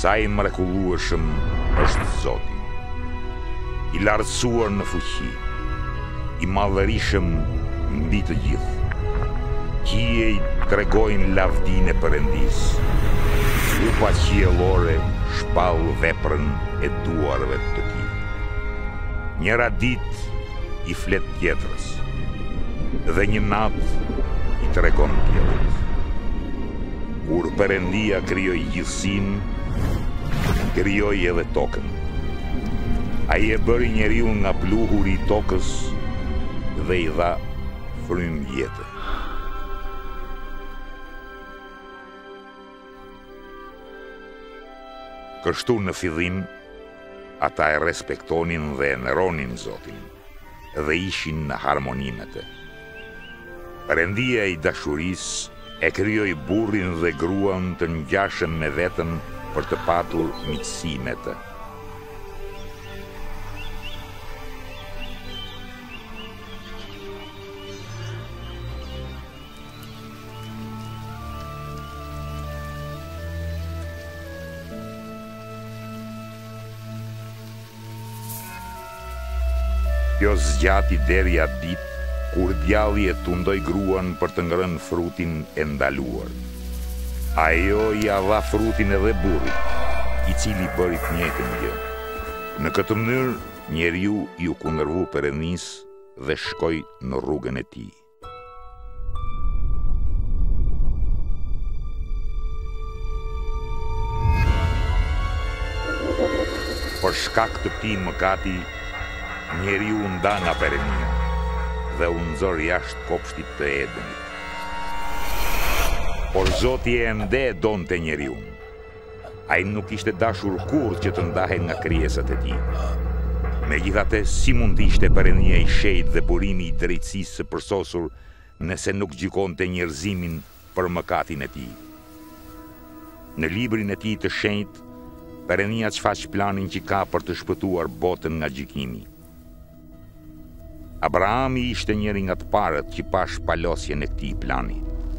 Sa i mrekullueshëm është Zoti, i lartësuar në fuqi, i madhërisëm mbi të gjithë. Qije i tregojnë lavdinë e Perëndis. Trupa qiellore shpall veprën e duarve të tij. Njëra ditë i flet tjetrës, dhe një natë i tregon tjetrës. Kur Perëndia krijoi gjithësinë, krijoi edhe tokën. Ai e bëri njeriu nga pluhuri i tokës dhe i dha frymë jete. Kështu në fillim, ata e respektonin dhe e nderonin Zotin, dhe ishin në harmoni me të. Perëndia i dashurisë e krijoi burrin dhe gruan të ngjashëm me veten për të patur miqësi me të. Kjo zgjati deri atë ditë kur djalli e tundoi gruan për të ngrënë frutin e ndaluar. Ajo ia dha frutin edhe burrit, i cili bëri të njëjtën gjë. Në këtë mënyrë, njeriu ju kundërvu Perëndisë dhe shkoi në rrugën e tij. Për shkak të këtij mëkati, njeriu u nda nga Perëndia dhe u nxor jashtë kopshtit të Edenit. Por Zoti ende donte njeriu. Ai nuk ishte dashur kurrë që të ndahej nga krijesat e tij. Megjithatë, si mund të ishte Perëndia i shejtë dhe burimi i drejtësisë së përsosur nëse nuk gjykonte njerëzimin për mëkatin e tij? Në librin e tij të shenjtë, Perëndia shfaq planin që ka për të shpëtuar botën nga gjykimi. Abrahami ishte njëri nga të parët që pa shpalosjen e këtij plani.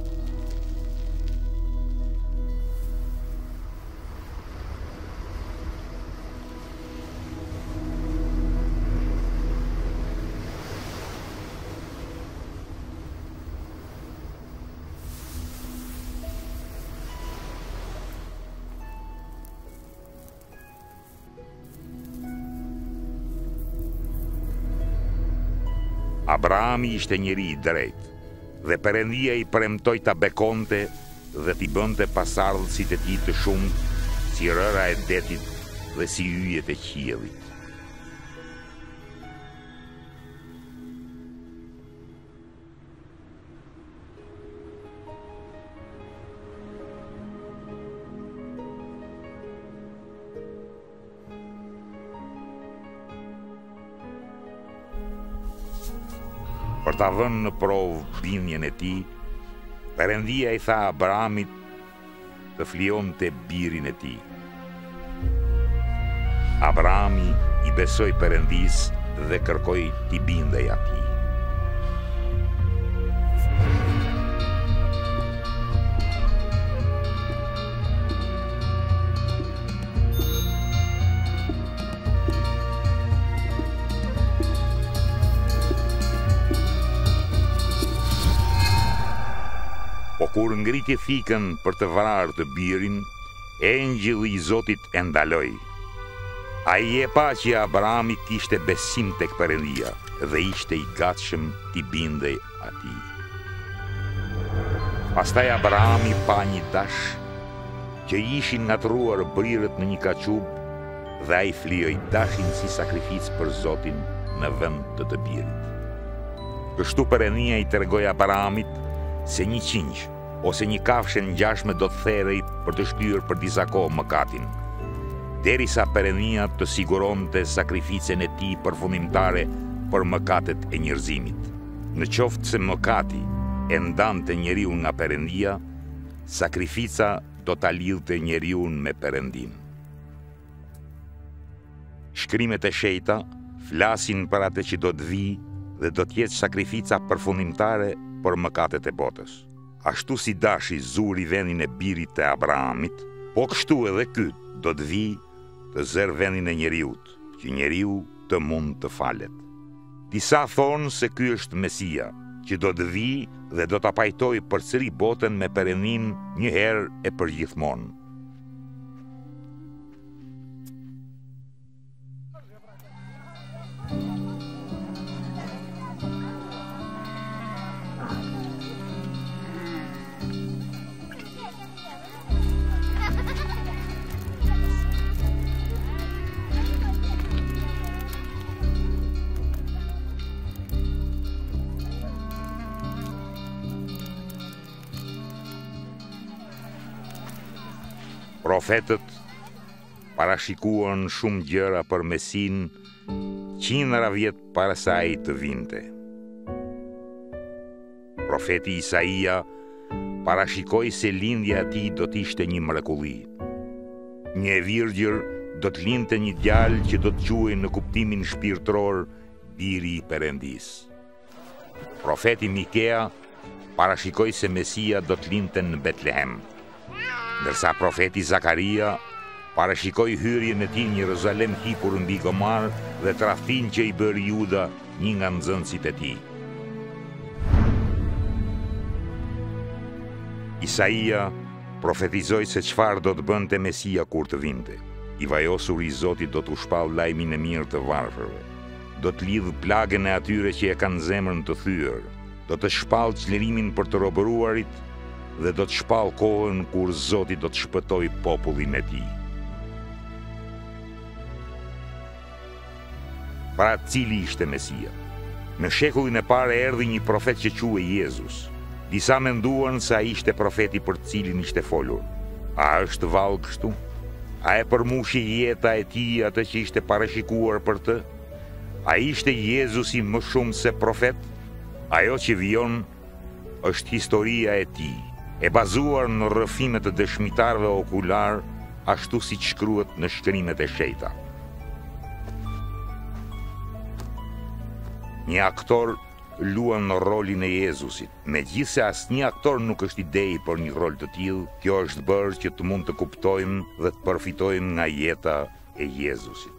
Abrahami ishte njeri i drejtë, dhe Perëndia i premtoi ta bekonte dhe t'i bënte pasardhësit e tij të shumtë, si rëra e detit dhe si yjet e qiellit. Për ta vënë në provë bindjen e tij, Perëndia i tha Abrahamit të flionte birin e tij. Abrahami i besoi Perëndisë dhe kërkoi t'i bindej atij. Po kur ngriti thikën për të vrarë të birin, engjëlli i Zotit e ndaloi. Ai e pa që Abrahami kishte besim tek Perëndia dhe ishte i gatshëm t'i bindej atij. Pastaj Abrahami pa një dash që ishin ngatruar brirët në një kaçub dhe ai flijoi dashin si sakrificë për Zotin në vend të birit. Kështu Perëndia i tregoi Abrahamit se një qingj ose një kafshë ngjashme do të therrej për të shplyer për disa kohë mëkatin, derisa Perëndia të siguronte sakrificën e tij përfundimtare për mëkatet e njerëzimit. Në qoftë se mëkati e ndante njeriu nga Perëndia, sakrifica do ta lidhte njeriu me Perëndin. Shkrimet e shenjta flasin për atë që do të vijë dhe do të jetë sakrifica përfundimtare për mëkatet e botës. Ashtu si dashi zuri vendin e birit të Abrahamit, Po kështu edhe ky do të vi të zërë vendin e njeriut, që njeriu të mund të falet. Disa thonë se ky është Mesia, që do të vi dhe do ta pajtojë përsëri botën me Perëndin një herë e përgjithmonë. Profetët parashikuan shumë gjëra për Mesin qindra vjet para se ai të vinte. Profeti Isaia parashikoi se lindja e tij do të ishte një mrekulli. Një virgjër do të lindte një djalë që do të quhej në kuptimin shpirtëror biri i Perëndis. Profeti Mikea parashikoi se Mesia do të lindte në Betlehem. Ndërsa profeti Zakaria parashikoi hyrjen e tij në Jeruzalem hipur mbi gomar dhe tradhtin që i bëri Juda, një nga nxënësit e tij. Isaia profetizoi se çfarë do të bënte Mesia kur të vinte. I vajosur i Zotit do të shpall lajmin e mirë të varfërve. Do të lidh plagën e atyre që e kanë zemrën të thyer. Do të shpall çlirimin për të robëruarit dhe do të shpall kohën kur Zoti do të shpëtoj popullin e tij. Pra cili ishte Mesia? Në shekullin e parë erdhi një profet që quhej Jezus. Disa menduan se ai ishte profeti për të cilin ishte folur. A është vallë kështu? A e përmushi jeta e tij atë që ishte parashikuar për të? A ishte Jezusi më shumë se profet? Ajo që vijon është historia e tij, e bazuar në rrëfime të dëshmitarëve okular, ashtu siç shkruhet në shkrimet e shenjta. Një aktor luan në rolin e Jezusit. Megjithse asnjë aktor nuk është idej për një rol të tillë, kjo është bërë që të mund të kuptojmë dhe të përfitojmë nga jeta e Jezusit.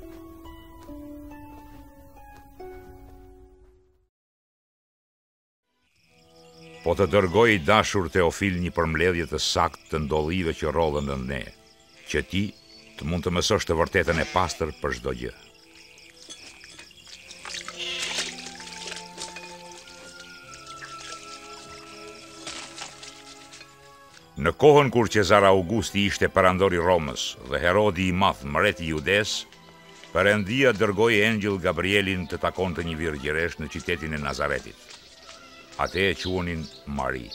Po të dërgoj i dashur Teofil një përmbledhje të saktë të ndodhive që rollën në ne, që ti të mund të mësosh të vërtetën e pastër për çdo gjë. Në kohën kur Qezar Augusti ishte perandori Romës dhe Herodi i Madh mreti i Judes, Perëndia dërgoi engjëll Gabrielin të takonte një virgjëresh në qytetin e Nazaretit. Atë e quonin Mari.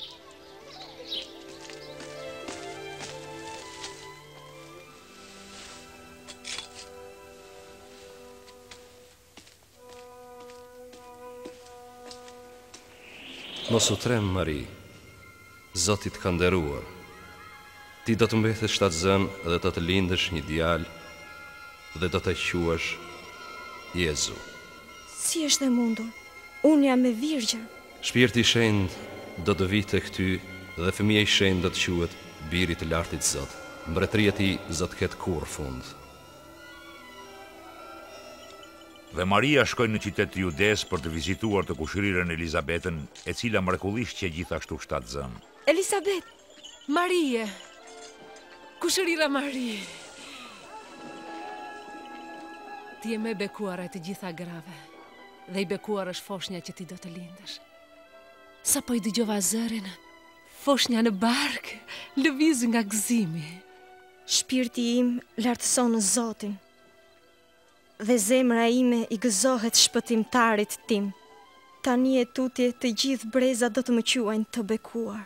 Mos u trem, Mari, Zoti të ka nderuar. Ti do të mbetesh shtatzën dhe do të lindësh një djalë dhe do të quash Jezu. Si është e mundur? Unë jam e virgjë. Shpirti i Shenjtë do të vijë tek ty dhe fëmia i Shenjtë do të quhet Biri i Lartit Zot. Mbretëria e tij zot ketë kurrë fund. Dhe Maria shkoi në qytet të Judes për të vizituar të kushërirën Elizabetën, e cila mrekullisht që gjithashtu shtatzën. Elisabet, Marie, kushërira Marie, ti je me bekuara e të gjitha grave, dhe i bekuar është foshnja që ti do të lindësh. Sa po i dëgjova zërin, foshnja në bark, lëviz nga gëzimi. shpirti im lartëson Zotin, dhe zemra ime i gëzohet shpëtimtarit tim. Tani e tutje të gjithë breza do të më quajnë të bekuar.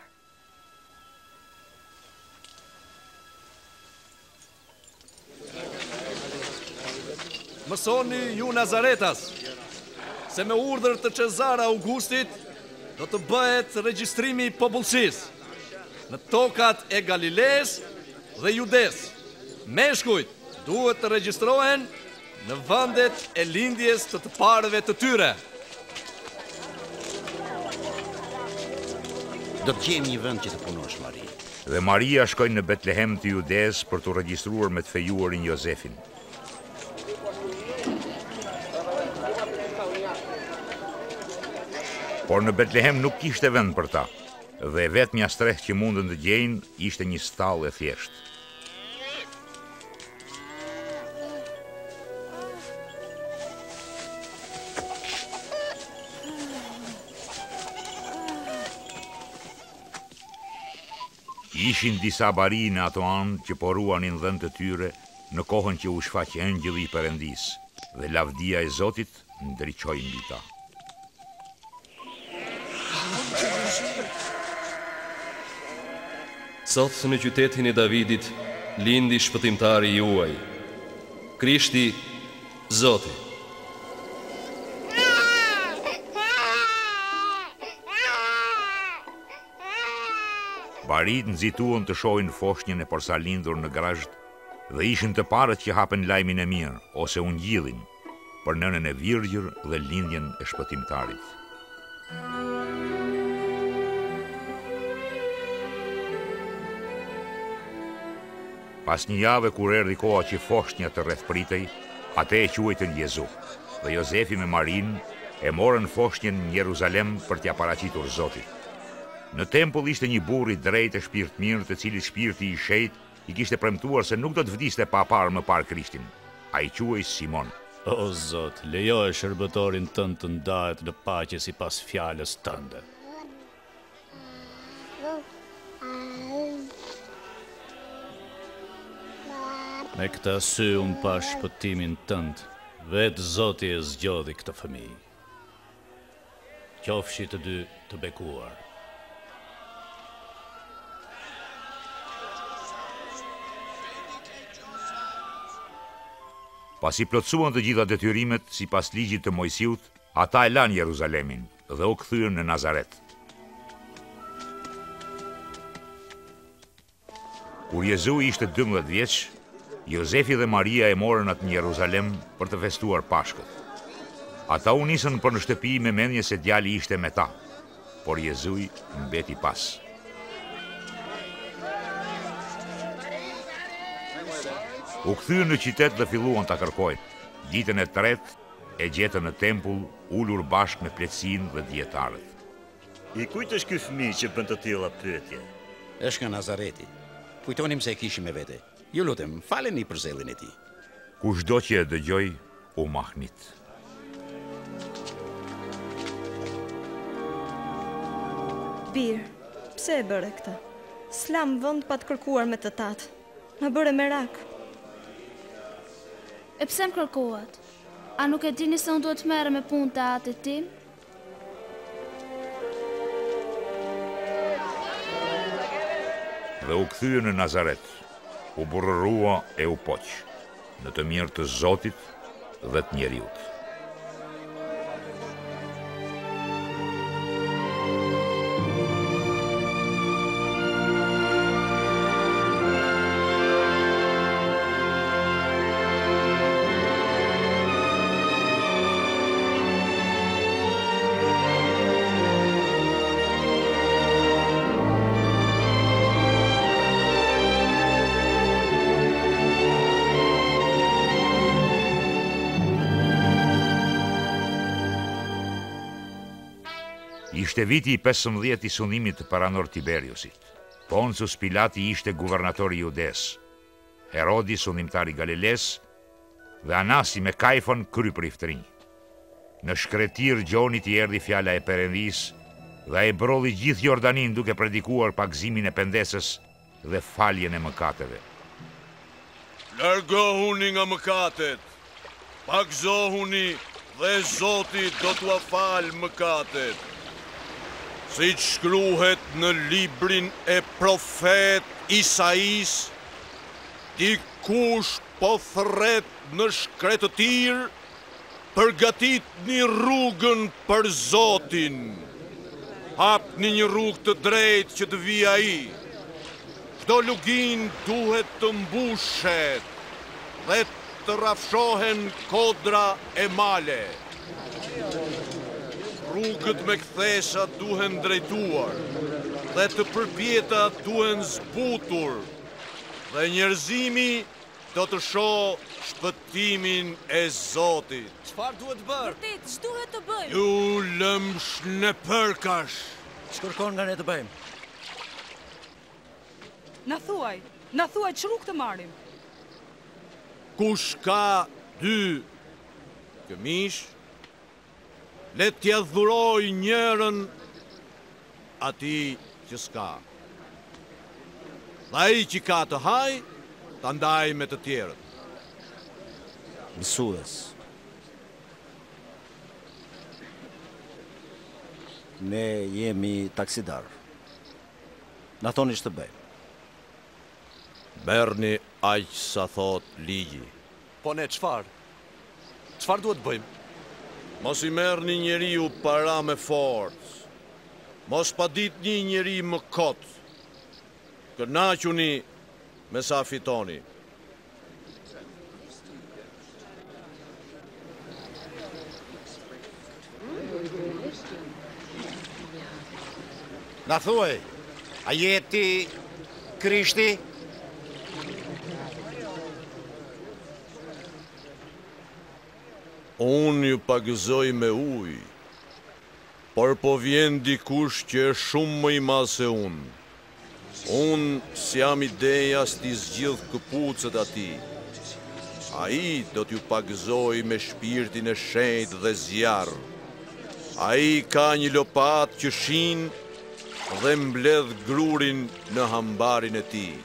Mësoni ju Nazaretas, se me urdhër të Qezar Augustit do të bëhet regjistrimi i popullsisë në tokat e Galiles dhe Judes. Meshkujt duhet të regjistrohen në vendet e lindjes të parëve të tyre. Do të gjejmë një vend që të punosh, Mari. Dhe Maria shkoi në Betlehem të Judes për të regjistruar me të fejuarin Jozefin. Por në Betlehem nuk kishte vend për ta, dhe vetmja strehtë që mundën të gjejnë ishte një stallë e thjeshtë. Ishin disa bari në ato anë që poruanin dhënë të tyre në kohën që u shfaq engjëlli i Perëndis, dhe lavdia e Zotit ndriçoi mbi ta. Sot në qytetin e Davidit lindi shpëtimtari juaj, Krishti, Zoti. Barit nxituan të shohin foshnjën e porsalindur në grazht dhe ishin të parët që hapen lajmin e mirë ose ungjillin për nënën e virgjër dhe lindjen e shpëtimtarit. Pas një jave kur erdhi koha që foshnja të rrethpritej, atë e quajtën Jezu, dhe Jozefi me Marin e morën foshnjën në Jeruzalem për t'ia paraqitur Zotit. Në tempull ishte një burr i drejtë e shpirt mirë, të cilit shpirti i shejtë i kishte premtuar se nuk do të vdiste pa parë më parë Krishtin. Ai quhej Simon. O Zot, lejoje shërbëtorin tënd të ndahet në paqe sipas fjalës tënde. Me këtë sy unë pa shpëtimin tënd, vetë Zoti e zgjodhi këtë fëmijë. Qofshi të dy të bekuar. Pasi plotësuan të gjitha detyrimet sipas ligjit të Mojsiut, ata e lanë Jeruzalemin dhe u kthyen në Nazaret. Kur Jezu ishte 12 vjeç, Jozefi dhe Maria e morën atë në Jeruzalem për të festuar Pashkët. Ata u nisën për në shtëpi me mendje se djali ishte me ta, por Jezui mbeti pas. U kthyen në qytet dhe filluan ta kërkojnë. Ditën e tretë e gjetën në tempull, ulur bashkë me pleqsinë dhe dietarët. I kujt është ky fëmijë që bën të tilla pyetje? Është nga Nazareti. Kujtonim se e kishim me vete. Ju lutem, faleni për zellin e tij. Kushdo që e dëgjoi, u mahnit. Bir, pse e bëre këtë? S'lam vend pa të kërkuar me të tatë. Më bëre merak. E pse më kërkohet? A nuk e dini se unë duhet merre me punë të atit tim? Dhe u kthye në Nazaret, u burrërua e u poq, në të mirë të Zotit dhe të njeriut. Ishte viti i 15 i sunimit të paranor Tiberiusit. Poncius Pilati ishte guvernatori i Judes, Herodi sunimtari Galiles dhe Anasi me Kajfon krypër i ftrinj. Në shkretir gjonit i erdhi fjala e Perëndis dhe e brolli gjithë Jordanin duke predikuar pagëzimin e pendesës dhe faljen e mëkateve. Largohuni nga mëkatet, pagëzohuni dhe Zoti do t'ua falë mëkatet. Si që shkruhet në librin e profet Isais, dikush po thret në shkretë të tirë, përgatit një rrugën për Zotin. Hapni një rrugë të drejtë që të vijë ai. Çdo lugin duhet të mbushet dhe të rrafshohen kodra e male. rrugët me kthesha duhen drejtuar, dhe të përpjeta duhen zbutur, dhe njerëzimi do të shoh shpëtimin e Zotit. Çfarë duhet bërë? Vërtet, ç'duhet të bëjmë? Ju lëmsh në përkash. Ç'kërkon nga ne të bëjmë? Na thuaj që rrugë të marrim. Kush ka 2 këmish, le t'ja dhuroj njërën ati që s'ka. Dhe ai që ka të haj, ta ndaj me të tjerët. Mësues, ne jemi taksidar. Na thoni që të bëjmë. Merrni aq sa thot ligji. Po ne çfarë? Çfarë duhet bëjmë? Mos i merrni njeriu para me forcë. Mos paditni njeri më kot. Kënaquni me sa fitoni. Na thuaj, a je ti Krishti? Unë ju pagëzoj me ujë, por po vjen dikush që është shumë më i madh se unë. Unë s'jam ideja s'ti zgjidh këpucët ati. Ai do t'ju pagëzoj me shpirtin e shenjtë dhe zjarr. Ai ka një lopat që shin dhe mbledh grurin në hambarin e tij.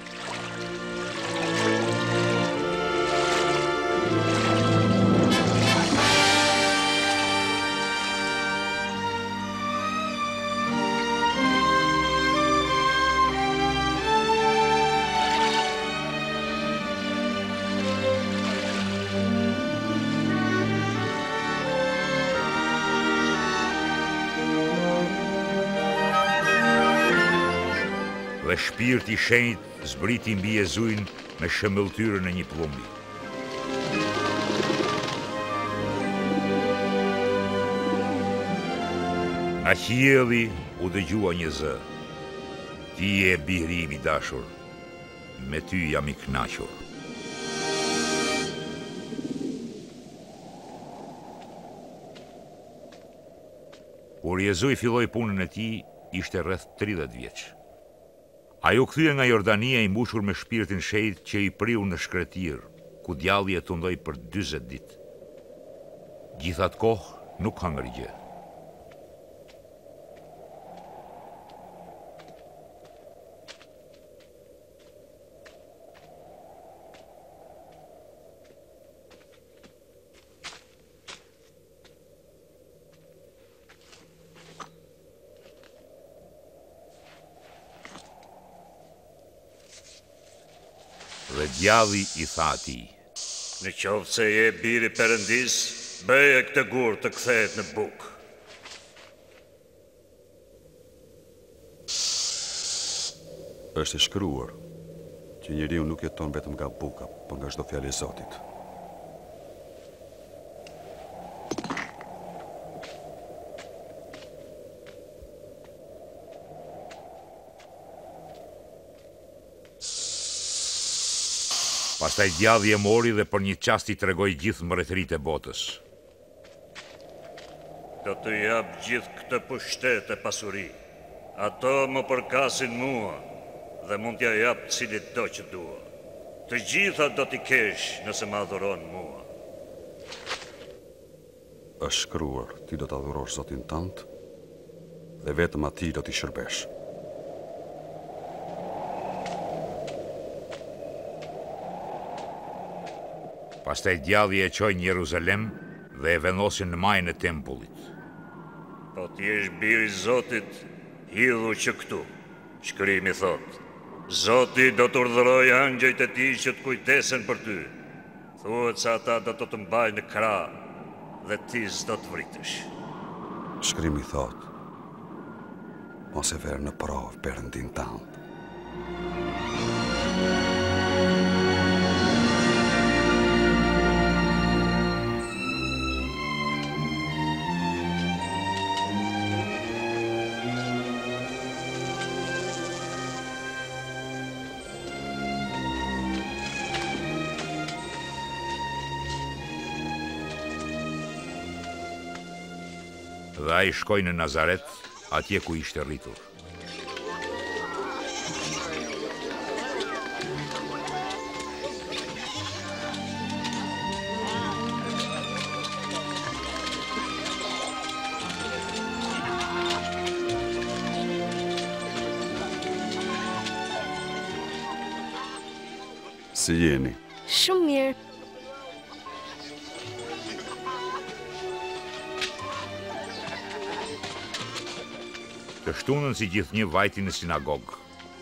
Dhe shpirti i shenjtë zbriti mbi Jezujin me shëmbëlltyrën e një plumbi. Nga qielli u dëgjua një zë. Ti je biri im i dashur, me ty jam i kënaqur. Kur Jezuj filloi punën e tij, ishte rreth 30 vjeç. Ai u kthye nga Jordania i mbushur me shpirtin shenjtë që i priu në shkretir, ku djalli e tundoi për 40 ditë. Gjithatë kohë nuk hangri gjë. Dhe djalli i tha atij: Në qoftë se je biri Perëndis, bëje këtë gur të kthehet në bukë. Është e shkruar që njeriu nuk jeton vetëm nga buka, por nga çdo fjalë e Zotit. Pastaj djalli e mori dhe për një çast i tregoi gjithë mbretëritë e botës. Do të jap gjithë këtë pushtet e pasuri. Ato më përkasin mua dhe mund t'ja jap cilit do që dua. Të gjitha do t'i kesh nëse më adhuron mua. Është shkruar, ti do të adhurosh Zotin tënd dhe vetëm atij do t'i shërbesh. Pastaj djalli e çoi në Jeruzalem dhe e vendosi në majën e tempullit. Po ti je biri i Zotit, hidhu që këtu. Shkrimi thot: Zoti do të urdhërojë angjëjt e tij që të kujtesen për ty. Thuhet se ata do të mbajnë në krah dhe ti s'do të vritesh. Shkrimi thot: Mos e verë në provë Perëndin tënd. Dhe ai shkoi në Nazaret, atje ku ishte rritur. Si jeni? Shumë mirë. Të shtunën si gjithnjë vajti në sinagogë.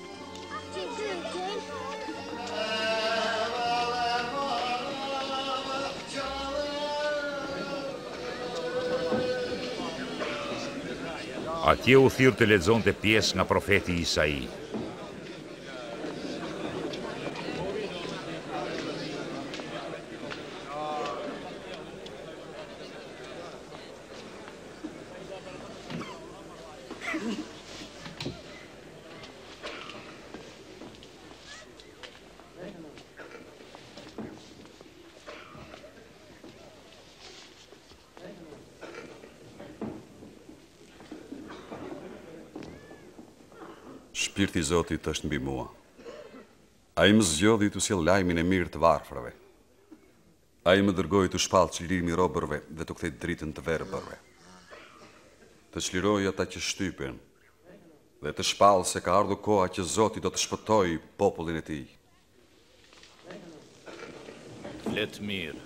Atje u thirr të lexonte pjesë nga profeti Isai. Shpirti i Zotit është mbi mua. Ai më zgjodhi të sjell lajmin e mirë të varfërve. Ai më dërgoi të shpallë çlirin i robërve dhe të kthej dritën të verbërve. Të çliroj ata që shtypen dhe të shpallë se ka ardhur koha që Zoti do të shpëtojë popullin e tij. Flet mirë.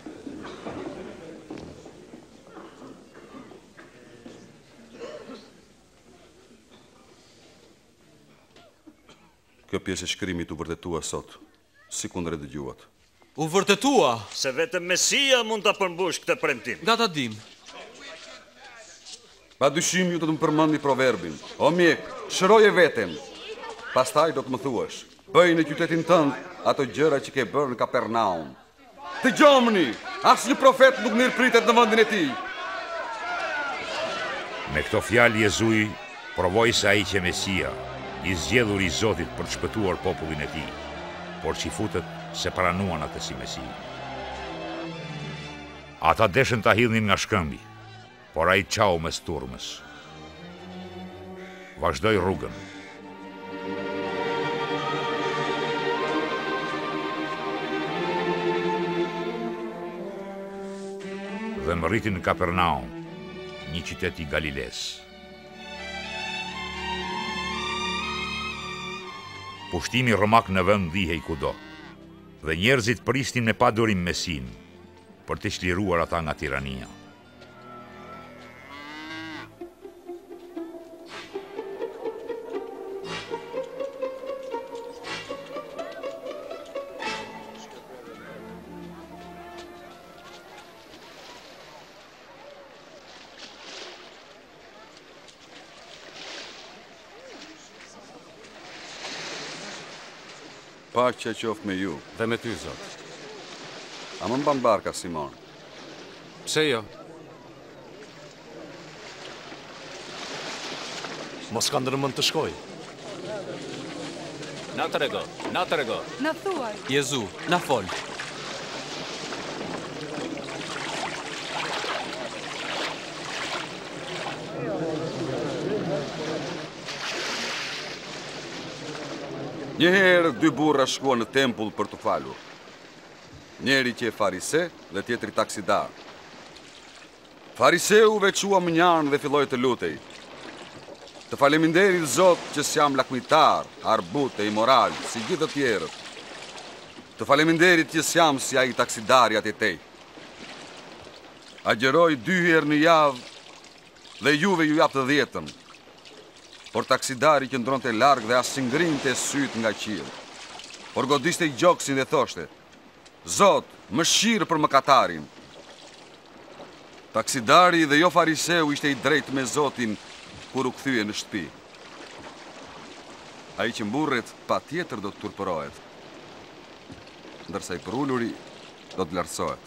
Kjo pjesë e shkrimit u vërtetua sot, si kundër e dëgjuat. U vërtetua? Se vetëm Mesia mund ta përmbush këtë premtim. Nga ta dim. Pa dyshim ju do të më përmendni proverbin. O mjek, shëroje veten. Pastaj do të më thuash, bëj në qytetin tënd ato gjëra që ke bërë në Kapernaum. Dëgjomni, asnjë profet nuk mirëpritet në vendin e tij. Me këto fjalë Jezui provoi se ai që Mesia, i zgjedhur i Zotit për të shpëtuar popullin e tij, por që i futët se pranuan atë si Mesi. Ata deshën ta hidhnin nga shkëmbi, por ai çau mes turmës. Vazhdoi rrugën. Dhe më rriti në Kapernaum, një qytet i Galiles. Pushtimi romak në vend ndihej kudo, dhe njerëzit prisnin me padurim Mesin për të çliruar ata nga tirania. Paqja qoftë me ju. Dhe me ty, Zot. A më mban barka, Simon? Pse jo? Mos ka ndërmend të shkoj. Na trego, na trego. Na thuaj. Jezu, na fol. Njëherë dy burra shkuan në tempull për të falur. Njeri që e farise dhe tjetri taksidar. Fariseu veçua mënjan dhe filloi të lutej. Të faleminderit Zot që s'jam lakmitar, arbut e imoral, si gjithë të tjerët. Të faleminderit që s'jam si ai taksidari atë tej. Agjeroj 2 herë në javë dhe juve ju jap të 10-ën. Por taksidari që ndronte larg dhe as ngrinte syt nga qiell. Por godiste i gjoksin dhe thoshte: Zot, mëshirë për mëkatarin. Taksidari dhe jo fariseu ishte i drejtë me Zotin kur u kthye në shtëpi. Ai që mburret patjetër do të turpërohet, ndërsa i përuluri do të lartësohet.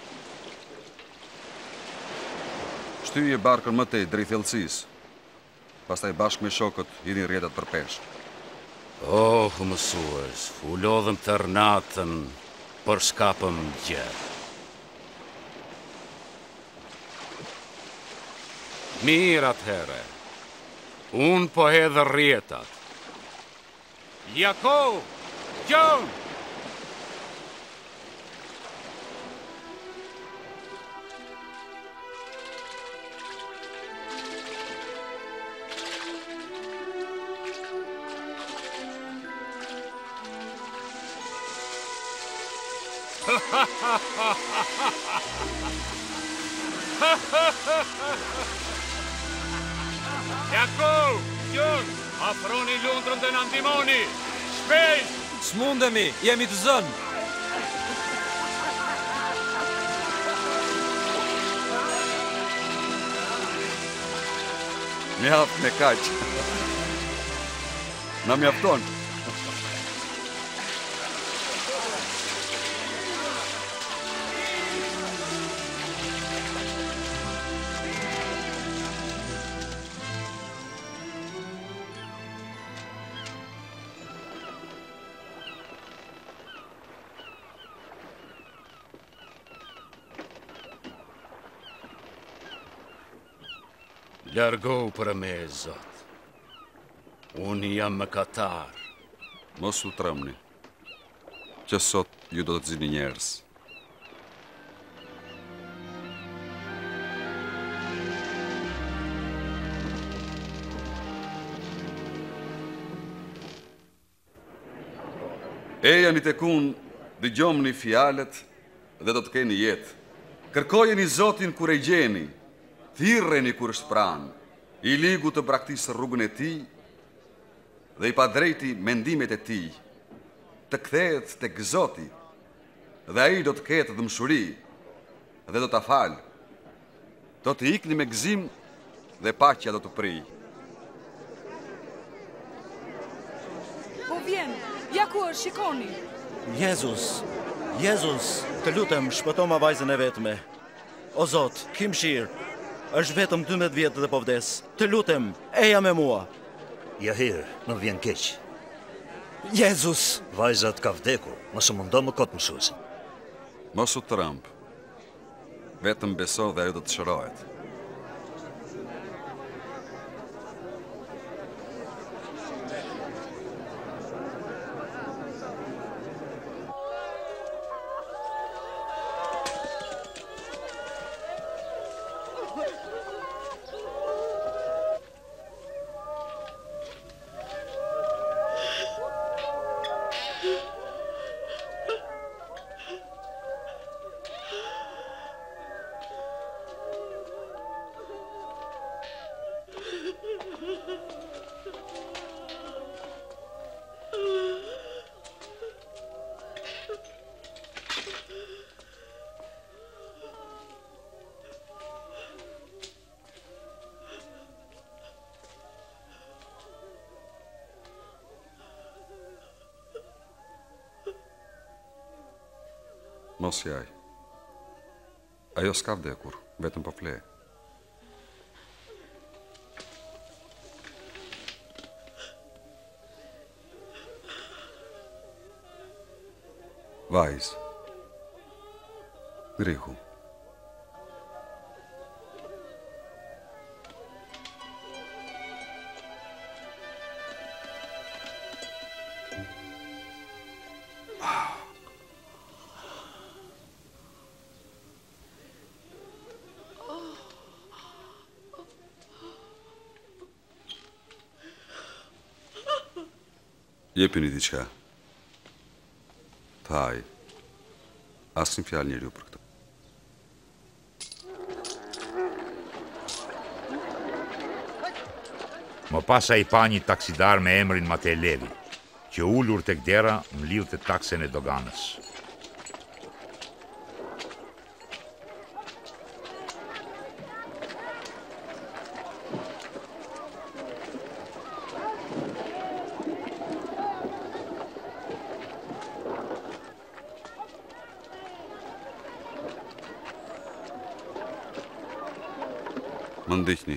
Shtyje barkën më tej drejt thellësisë. Pastaj bashkë me shokët hidhin rrjetat për peshë. Oh, mësues, u lodhëm tërë natën, por s'kapëm gjë. Mirë atëhere. Unë po hedhë rjetat. Jako! Gjon! Jako! Gjon! Afroni lundrën dhe në ndimoni! Shpejt! S'mundemi, jemi të zënë! Mjaft me kaq. Na mjafton. Largohu për me, Zot. Unë jam më katar. Mos u tremni, që sot ju do të zini njerëz. Eja një tekun, dëgjomni fjalët dhe do të keni jetë. Kërkojeni Zotin kur e gjeni, thirreni kur është pranë, i ligu të braktisë rrugën e tij dhe i padrejti mendimet e tij, të kthehet tek Zoti dhe ai do të ketë dëmshuri dhe do ta falë. Do të ikni me gëzim dhe paqja do të prijë. Po vjen, ja ku është, shikoni. Jezus, të lutem, shpëto ma vajzën e vetme. O Zot, ki mëshirë, është vetëm 12 vjetë dhe po vdes. Të lutem, eja me mua. Ja hirë, më vjen keq. Jezus! Vajzat ka vdekur, mos u mundo më kot mësuesin. Mos u tremb. Vetëm beso dhe ajo do të shërohet. Mos jaj. Ajo s'ka vdekur, vetëm po fle. Vajz. Grihu. Jepini diçka. Thaj. Asnjë fjalë njeriu për këtë. Më pas ai pa një taksidar me emrin Matej Levi, që ulur tek dera mlidhte taksen e doganës. Më ndiqni.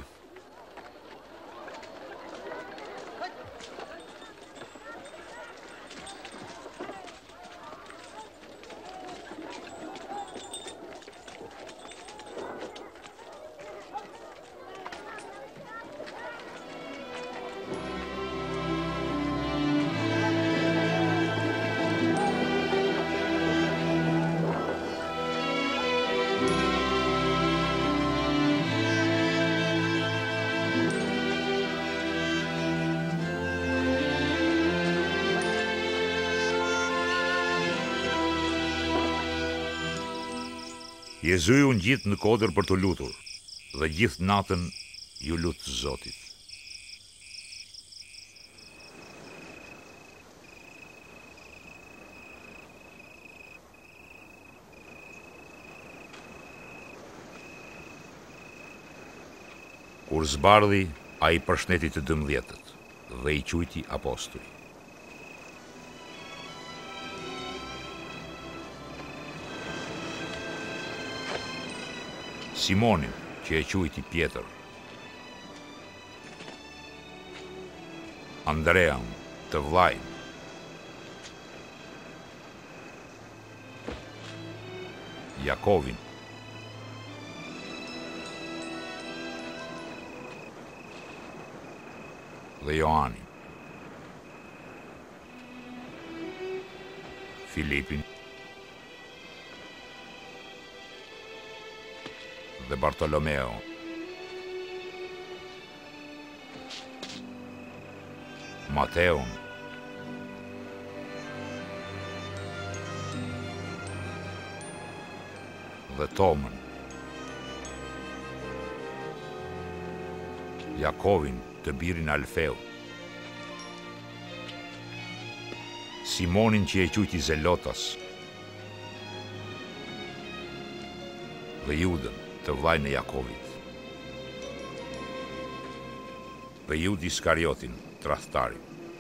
Jezui u ngjit në kodër për të lutur, dhe gjithë natën ju lutë Zotit. Kur zbardhi, a i përshëndeti të 12 dhe i quajti apostoj. Simonin, që e quajti Pjetër, Andrean, të vllajin, Jakovin, dhe Joanin, Filipin dhe Bartolomeo, Mateun, dhe Tomën, Jakovin të birin Alfeu, Simonin që e quajti Zelotas, dhe Judën të vllajin e Jakovit, dhe Jud Iskariotin, tradhtarin.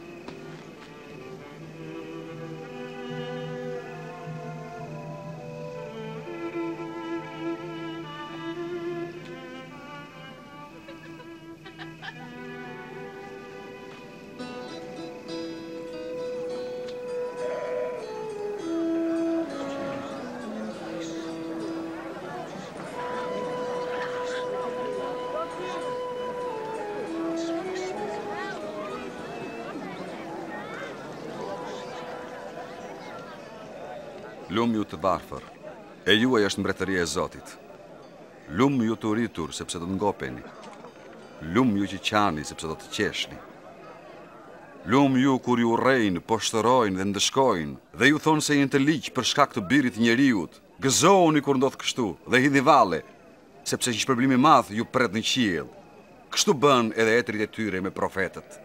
Lumë ju të varfër, e juaj është mbretëria e Zotit. Lumë ju të rritur, sepse do të ngopeni. Lumë ju që qani, sepse do të qeshni. Lumë ju kur ju urrejnë, poshtërojnë dhe ndëshkojnë, dhe ju thonë se jenë të liq për shkak të birit njeriut. Gëzohuni kur ndodh kështu, dhe hidhni valle, sepse një shpërblim i madh ju pret në qiell. Kështu bën edhe etrit e tyre me profetët.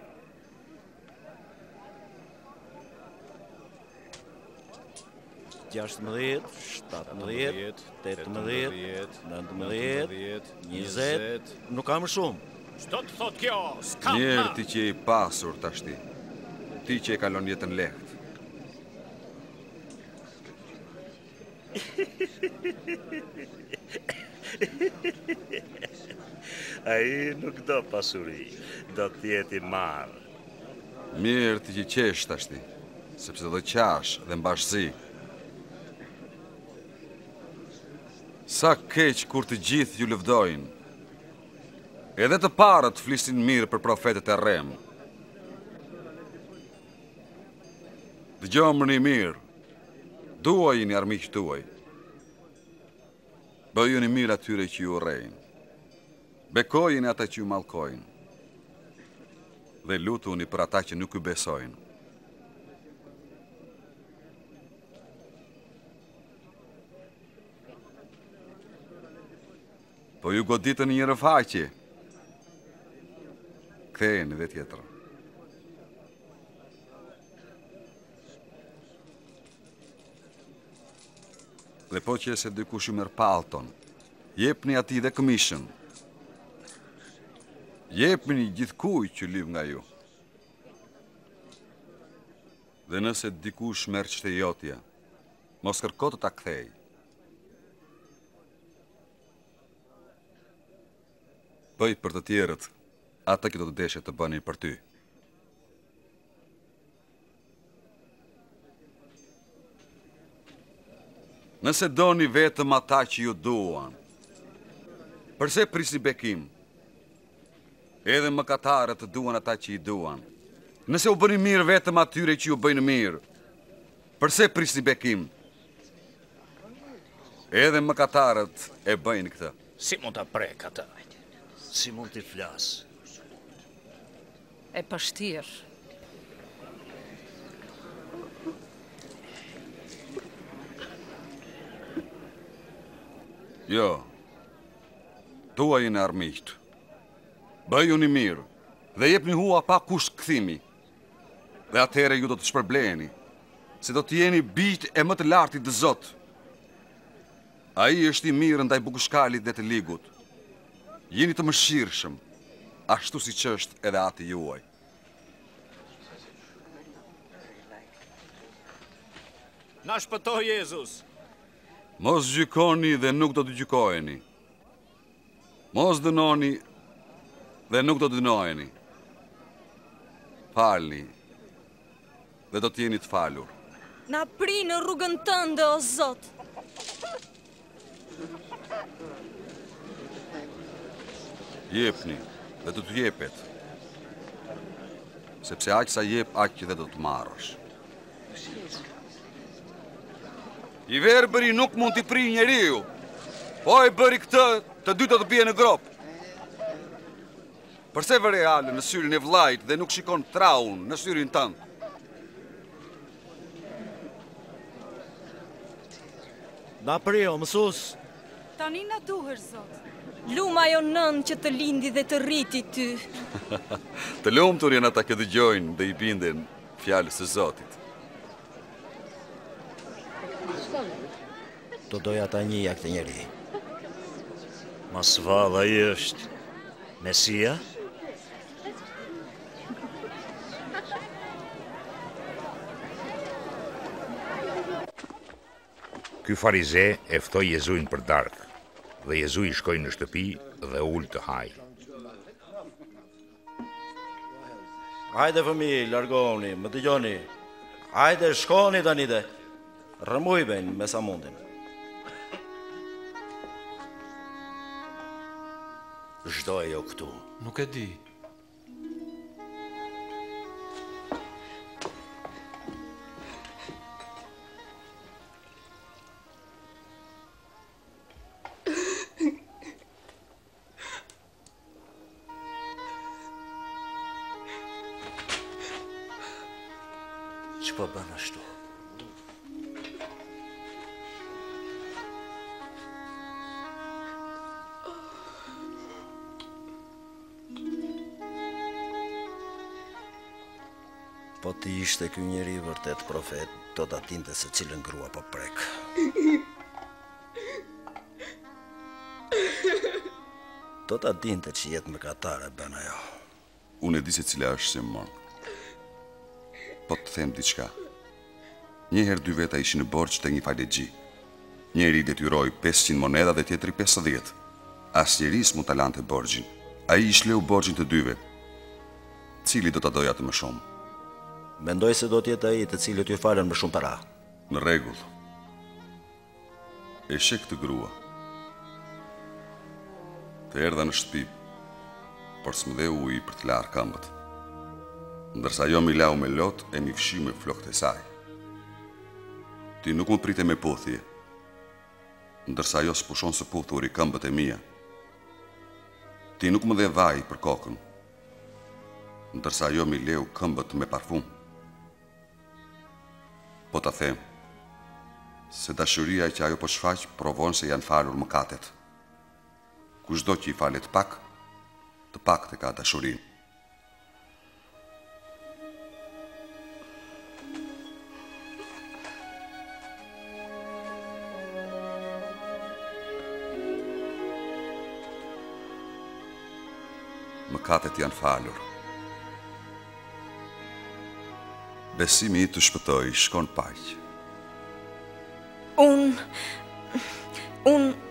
Gjashtëmbëdhjetë, 17, 18, 19, 20, nuk kam shumë. Çdo të thot kjo, s'kam. Njerë ti që i pasur tashti, ti që e kalon jetën lehtë. Ai nuk do pasuri, do t'jeti marë. Mirë ti që qesh tashti, sepse do qash dhe mbashësi. Sa keq kur të gjithë ju lëvdojnë. Edhe të parët flisin mirë për profetet e rem. Dëgjomëni mirë, duajini armiq tuaj. Bëjuni mirë atyre që ju urrejnë. Bekojini ata që ju mallkojnë. Dhe lutuni për ata që nuk ju besojnë. Po ju goditën një rëfaqe. Ktheheni dhe tjetër. Dhe po që se dikush ju merr palton, jepni atij dhe këmishën. Jepni gjithkujt që lyp nga ju. Dhe nëse dikush merr çtejotja, mos kërko të ta kthej. Bëj për të tjerët, ata që do të deshe të bënin për ty. Nëse doni vetëm ata që ju duan, përse prisni bekim? Edhe mëkatarët të duan ata që i duan. Nëse u bëni mirë vetëm atyre që ju bëjnë mirë, përse prisni bekim? Edhe mëkatarët e bëjnë këtë. Si mund ta prek ata? Si mund t'i flas? E pështir. Jo, tua jeni armiqt. Bëjuni mirë dhe jepni hua pa kusht kthimi. Dhe atëherë ju do të shpërbleheni, se do të jeni bijt e më të lartit të Zot. Ai është i mirë ndaj bukushkalit dhe të ligut. Jeni të mëshirshëm, ashtu siç është edhe ati juaj. Na shpëtoi Jezus. Mos gjykoni dhe nuk do të gjykoheni. Mos dënoni dhe nuk do të dënoheni. Falni dhe do të jeni të falur. Na pri në rrugën tënde, o Zot. Jepni dhe do të jepet. Sepse aq sa jep, aq dhe do të marrësh. I verbëri nuk mund t'i pri njeriu. Po e bëri këtë, të dy do të bie në grop. Përse vëre halën në syrin e vllait dhe nuk shikon traun në syrin tënd? Na pri, o mësus. Tani na duhesh, Zot. Luma jo nën që të lindi dhe të rriti ty. Të lumtur janë ata që dëgjojnë dhe i binden fjalës së Zotit. Do doja ta njihja këtë njeri. Mas valla ai është Mesia? Ky farize e ftoi Jezuin për darkë, dhe Jezu i shkoi në shtëpi dhe ul të haj. Hajde fëmijë, largoni, më dëgjoni. Hajde, shkoni tani dhe rrëmujben me sa mundin. Çdo ajo këtu. Nuk e di. Ç'po bën ashtu? Po ti ishte ky njeri vërtet profet, do ta dinte se cilën grua po prek. Do ta dinte që jetë mëkatare bën ajo. Unë e di se cila është Simon. Po të them diçka. Njëherë dy veta ishin në borxh te një falegji. Njëri detyroi 500 monedha dhe tjetri 50. Asnjëri s'mund ta lante borxhin. Ai i shleu borxhin të dyve. Cili do ta doja të më shumë? Mendoj se do t'jetë ai të cilët ju falen më shumë para. Në rregull. E sheh këtë grua. Të erdha në shtëpi, por s'më ujë për të larë këmbët. Ndërsa jo mi lau me lot e mi fshi me flokët e saj. Ti nuk më prite me puthje, ndërsa jo s'pushon së puthur i këmbët e mia. Ti nuk më dhe vaj për kokën, ndërsa jo mi leu këmbët me parfum. Po ta them, se dashuria që ajo po shfaq provon se janë falur mëkatet. Kushdo që i falet pak, të pak të ka dashurinë. Mëkatet janë falur. Besimi i të shpëtoi, shkon paq. Unë...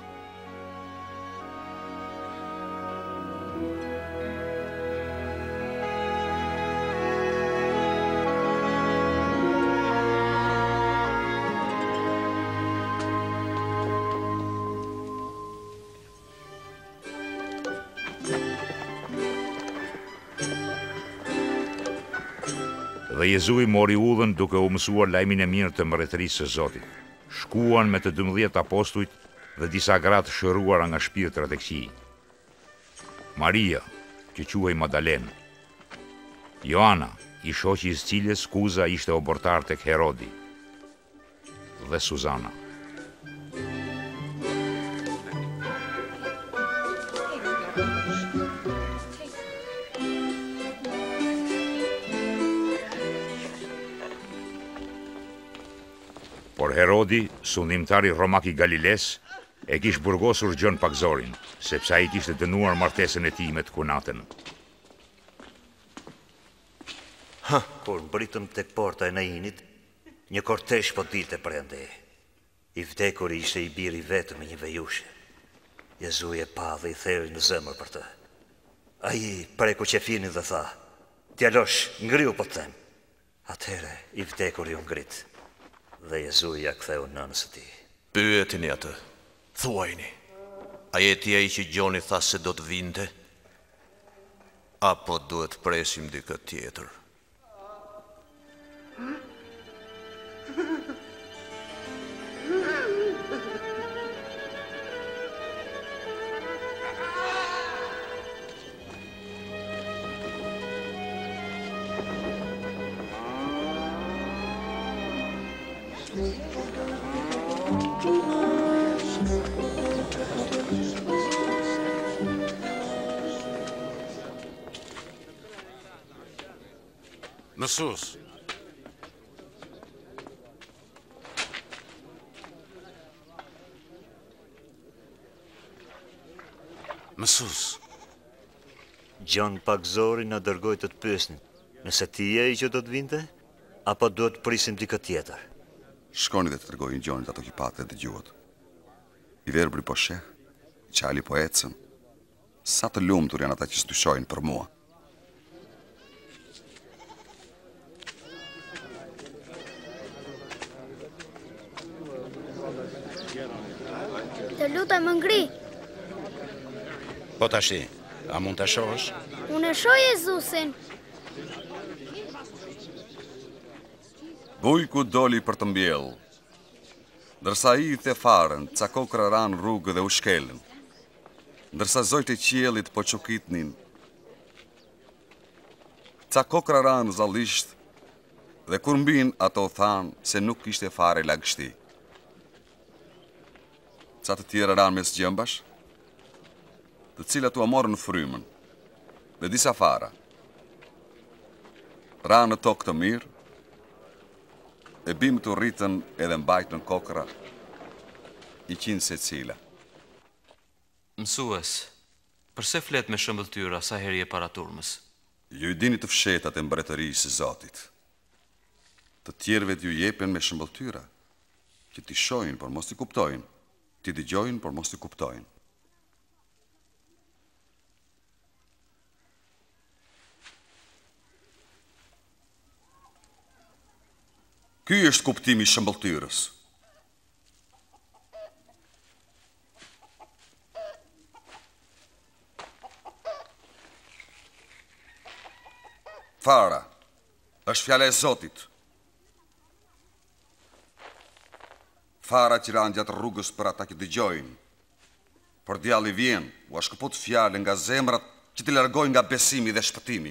Dhe Jezu i mori udhën duke u mësuar lajmin e mirë të mbretërisë së Zotit. Shkuan me të 12 apostujt dhe disa gra të shëruara nga shpirtrat e këqij. Maria, që quhej Madalen, Joana, i shoqi i cilës Kuza ishte obortar tek Herodi, dhe Suzana. Por Herodi, sundimtari romak I Galiles, e kish burgosur Gjën Pakzorin, sepse ai kishte dënuar martesën e tij me të kunatën. Kur mbritëm tek porta e Nainit, një kortesh po dilte prende. I vdekur ishte I biri vetëm me një vejushe. Jezuj e pa dhe I theri në zemër për të. Ai preku qefinin dhe tha, "Djalosh, ngriu po të them." Atëhere I vdekur I u ngrit, dhe Jezuj ja ktheu nënës së tij. Pyetini atë, thuajini, a jeti ai që Gjoni tha se do të vinte? Apo duhet presim dikë tjetër? Mësus, Gjën Pakzori na dërgoi të pyesnin, nëse ti je ai që do të vinte, apo duhet të prisim dikë tjetër. Shkoni dhe të tregojnë Gjonit ato që patë dhe dëgjuat. I verbri po sheh, qali po ecën. Sa të lumtur janë ata që s'dyshojnë për mua. Të lutem më ngri. Po tashi, a mund të shohësh? Unë e shoh Jezusin. Bujku doli për të mbjellë. Ndërsa I the farën, ca kokra ranë rrugë dhe u shkelën. Ndërsa zojt e qiellit po çukitnin. Ca kokra ranë zallisht, dhe kur mbin ato thanë se nuk kishte fare lagështi. Ca të tjera ranë mes gjëmbash, të cilat u morën frymën, dhe disa fara. Ranë në tokë të mirë, e bimë të rritën edhe mbajtën kokra, 100 secila. Mësues, përse flet me shëmbëltyra sa herë je para turmës? Ju I dini të fshetat e mbretërisë së Zotit. Të tjerëve t'ju jepen me shëmbëltyra, që t'i shohin por mos t'i kuptojnë, t'i dëgjojnë por mos t'i kuptojnë. Ky është kuptimi I shëmbëltyrës. Fara, është fjala e Zotit. Fara që ranë gjatë rrugës për ata që dëgjojnë. Por djalli vjen, u shkëput fjale nga zemrat që t'i largojnë nga besimi dhe shpëtimi.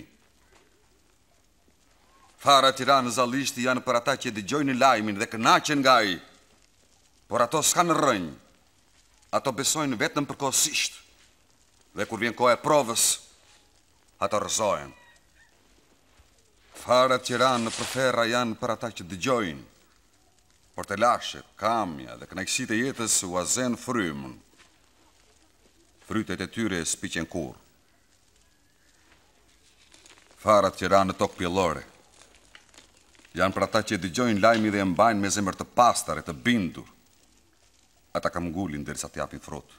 Fara që ranë zalishti janë për ata që dëgjojnë lajmin dhe kënaqen nga ai. Por ato s'kanë rënjë. Ato besojnë vetëm përkohësisht. Dhe kur vjen koha e provës, ato rrëzohen. Farat që ranë në përferra janë për ata që dëgjojnë, por të lashe, kamja dhe kënaqësitë e jetës u azen frymën. Frytet e tyre s'piqen kurrë. Farat që ranë në tokë pjellore janë për ata që dëgjojnë lajmi dhe e mbajnë me zemër të pastër e të bindur. Ata kam ngulin derisa të japin frutë.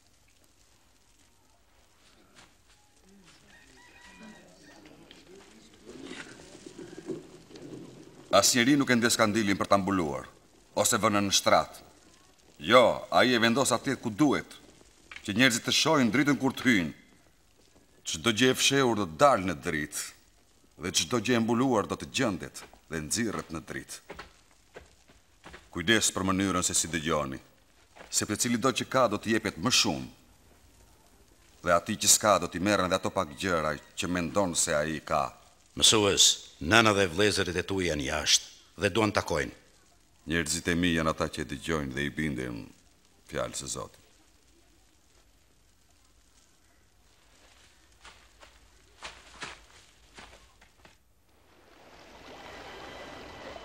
Asnjëri nuk e ndes kandilin për ta mbuluar, ose vënë në shtrat. Jo, ai e vendos atje ku duhet, që njerëzit të shohin dritën kur të hyjnë. Çdo gjë e fshehur do të dalë në dritë, dhe çdo gjë e mbuluar do të gjendet dhe nxirret në dritë. Kujdes për mënyrën se si dëgjoni, sepse cilido që ka do të jepet më shumë, dhe atij që s'ka do t'i merren edhe ato pak gjëra që mendon se ai ka. Mësues, nëna dhe vëllezërit e tu janë jashtë dhe duan takojnë. Njerëzit e mi janë ata që dëgjojnë dhe I binden fjalës së Zotit.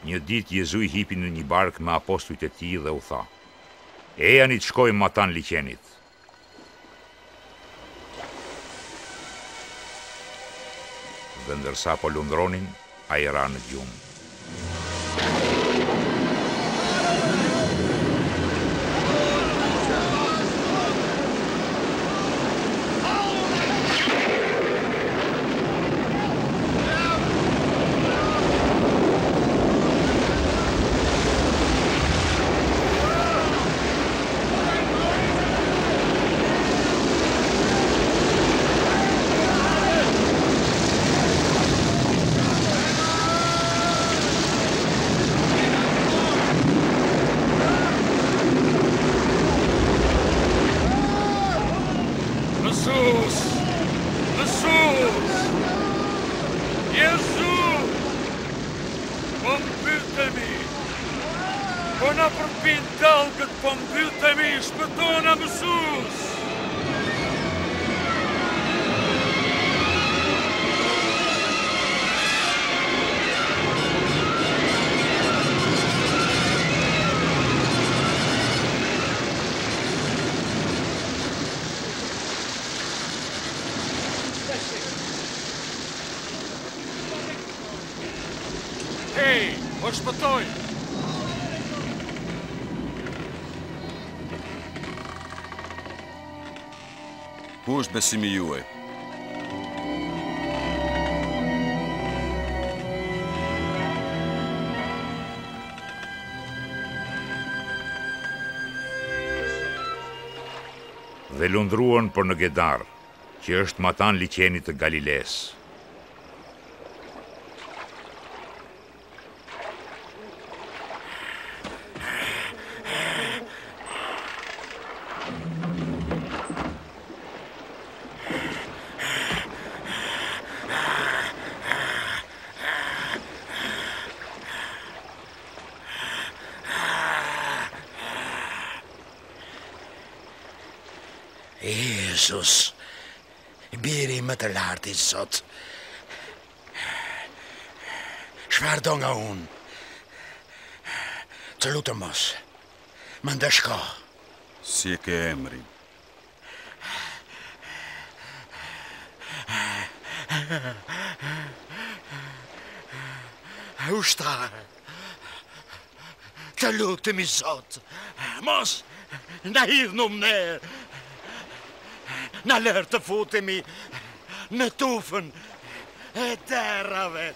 Një ditë Jezu i hipi në një bark me apostujt e tij dhe u tha: "Ejani të shkojmë matan liqenit." Dhe ndërsa po lundronin, ai ra në gjumë. Po shpëtoj! Ku është besimi juaj? Dhe lundruan për në Gedar, që është matan liqenit të Galiles. Jezus, biri më të lartë i Zot, çfarë do nga unë? Të lutem mos, më ndeshko. Si e ke emrin? Ushtar, të lutem i Zot, mos na hidhnu ne. Na lërë të futemi në tufën e terrave.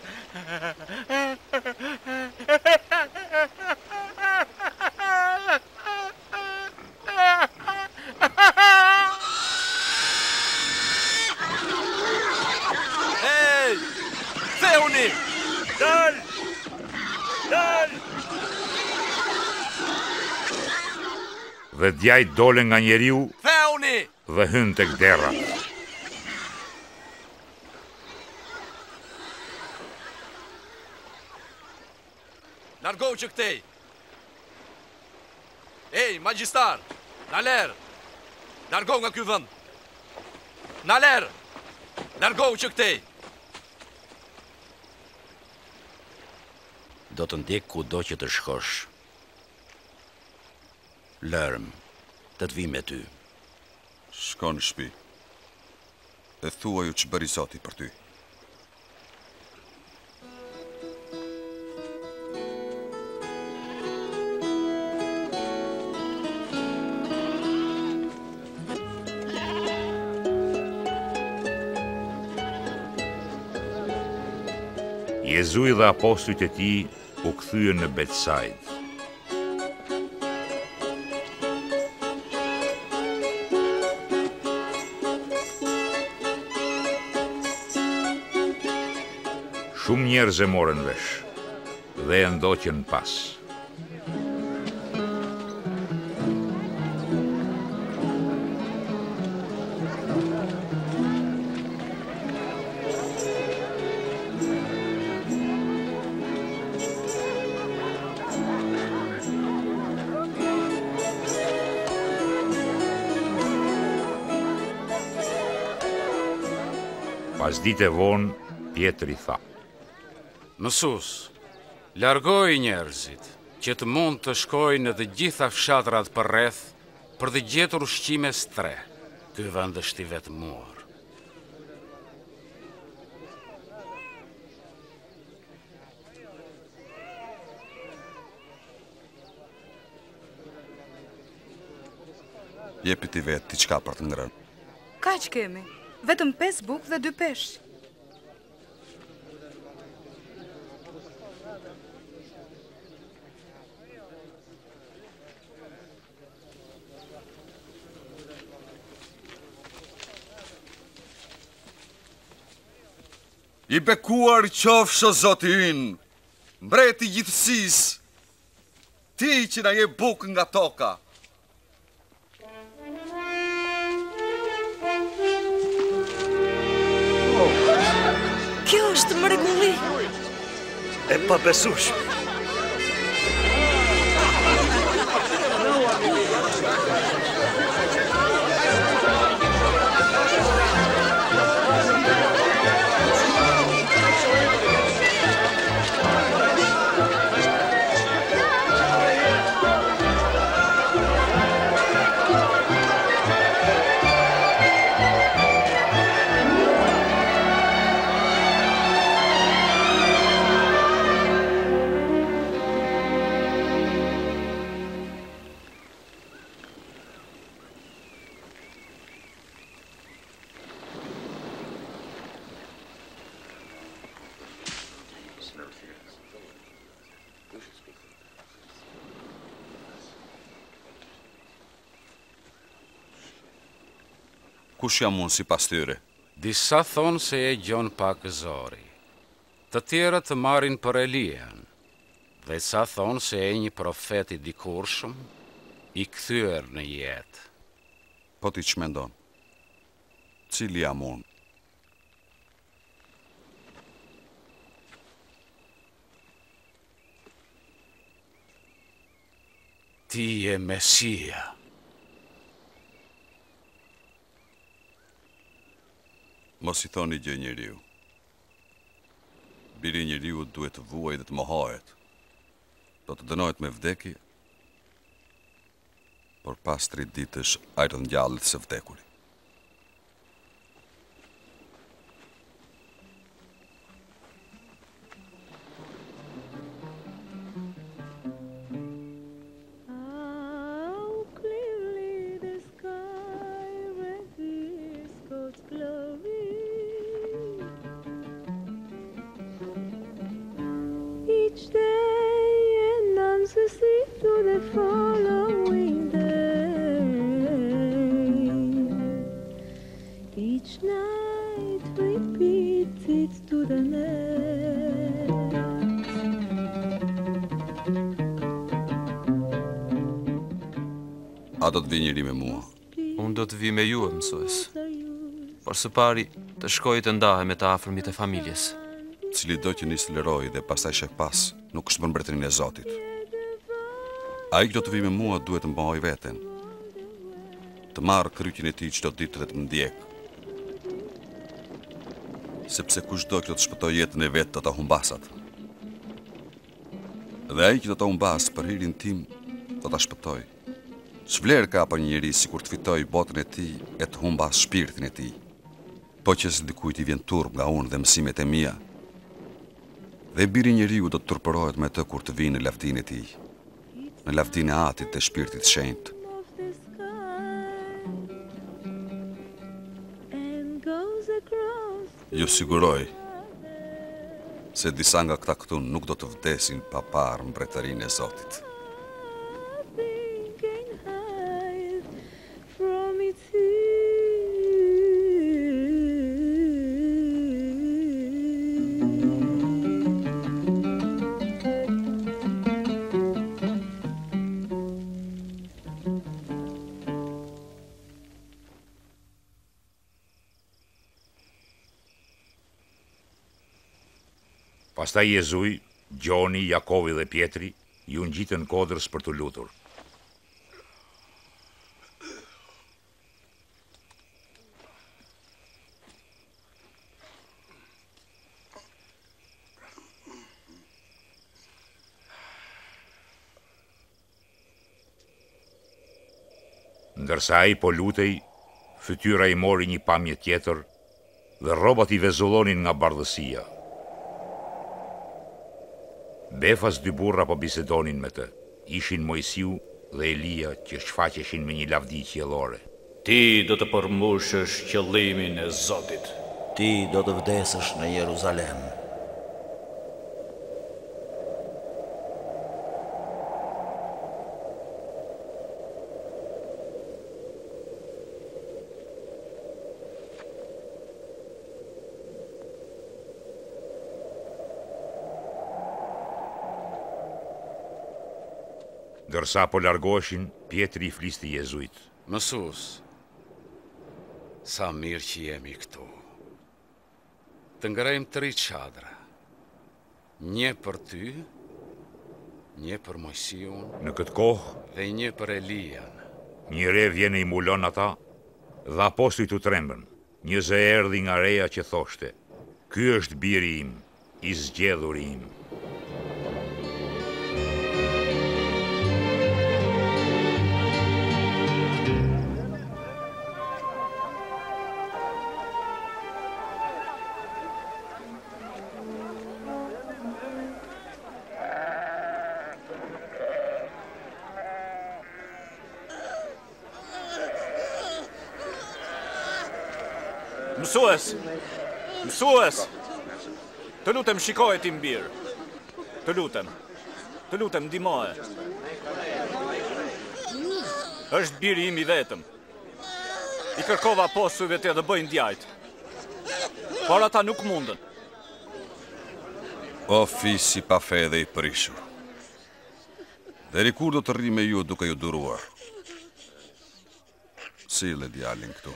Hej! Theuni! Dal! Dal! Dhe djajt dole nga njeriu Theuni! Dhe hyn tek derra. Largohu që këtej! Ej, magjistar! Na lerë! Largohu nga ky vend! Na lerë! Largohu që këtej! Do të ndjek ku do që të shkosh. Lërëm, të të vi me ty. Shko në shtëpi. E thua ju që bëri Zoti për ty. Jezu dhe apostujt e tij u kthyen në Betsaid. Shumë njerëz e morën vesh dhe e ndoqën pas. Pas dite vonë, Pjetri tha: Mësus, Largoj njerëzit që të mund të shkojnë në të gjitha fshatrat përreth për të gjetur ushqime stre. Ky vend është i vetmuar. Jepi ti vetë diçka për të ngrënë. Kaq kemi, vetëm 5 bukë dhe 2 peshq. I bekuar qofsh o Zoti ynë, mbreti i gjithësisë, ti që na je bukë nga toka. Kjo është mrekulli. E pabesueshme. Kush jam unë si pas tyre? Disa thonë se e gjon pak zori, të tjerë të marrin për Elian, dhe sa thonë se e një profet i dikurshëm, i kthyer në jetë. Po ti që mendon? Cili jam unë? Ti je Mesia. Mos i thoni gjë njeriu. Biri njeriu duhet të vuaj dhe të mohohet. Do të dënohet me vdekje, por pas 3 ditësh ai do ngjallet së vdekuri. Each day announces it to the following day. Each night repeats it to the next. A do të vi njëri me mua? Unë do të vi me ju, mësues. Por së pari të shkoj të ndahem me të afërmit e familjes. Cili do që nisë lëroj dhe pastaj shek pas, nuk është për mbretërinë e Zotit. Ai që do të vi me mua duhet të mbahoj veten, të marrë kryqin e tij çdo ditë dhe të më ndjek. Sepse kushdo që do të shpëtoj jetën e vet do ta humbasat. Dhe ai që do ta humbas për hirin tim do ta shpëtoj. Ç'vlerë ka për një njeri sikur të fitoj botën e tij e të humbas shpirtin e tij? Po që se dikujt i vjen turp nga unë dhe mësimet e mia, dhe biri njeriu do të turpërohet me të kur të vinë në lavdinë e tij, në lavdinë e Atit dhe Shpirtit Shenjtë. Ju siguroj se disa nga këta këtu nuk do të vdesin pa parë mbretërinë e Zotit. Pastaj Jezuj, Gjoni, Jakovi dhe Pjetri ju ngjitën kodrës për të lutur. Ndërsa ai po lutej, fytyra I mori një pamje tjetër dhe rrobat I vezullonin nga bardhësia. Befas dy burra po bisedonin me të. Ishin Mojsiu dhe Elia që shfaqeshin me një lavdi qiellore. Ti do të përmbushësh qëllimin e Zotit. Ti do të vdesësh në Jeruzalem. Ndërsa po largoheshin, Pietri I flisti Jezujt. Mësus, sa mirë që jemi këtu. Të ngrejmë 3 çadra. Një për ty, një për Mojsiun, Në këtë kohë, dhe një për Elian. një re vjen I mulon ata, dhe apostujt u trembën. Një zë erdhi nga reja që thoshte: Ky është biri im, I zgjedhuri im. Mësues, të lutem shikoje ti mbir. Të lutem ndihmoje. Është biri im I vetëm. I kërkova apostujve të dhe bëjnë djajt. Por ata nuk mundën. O fisi pa fe dhe I prishur. Deri kur do të rri me ju duke ju duruar? Sille djalin këtu.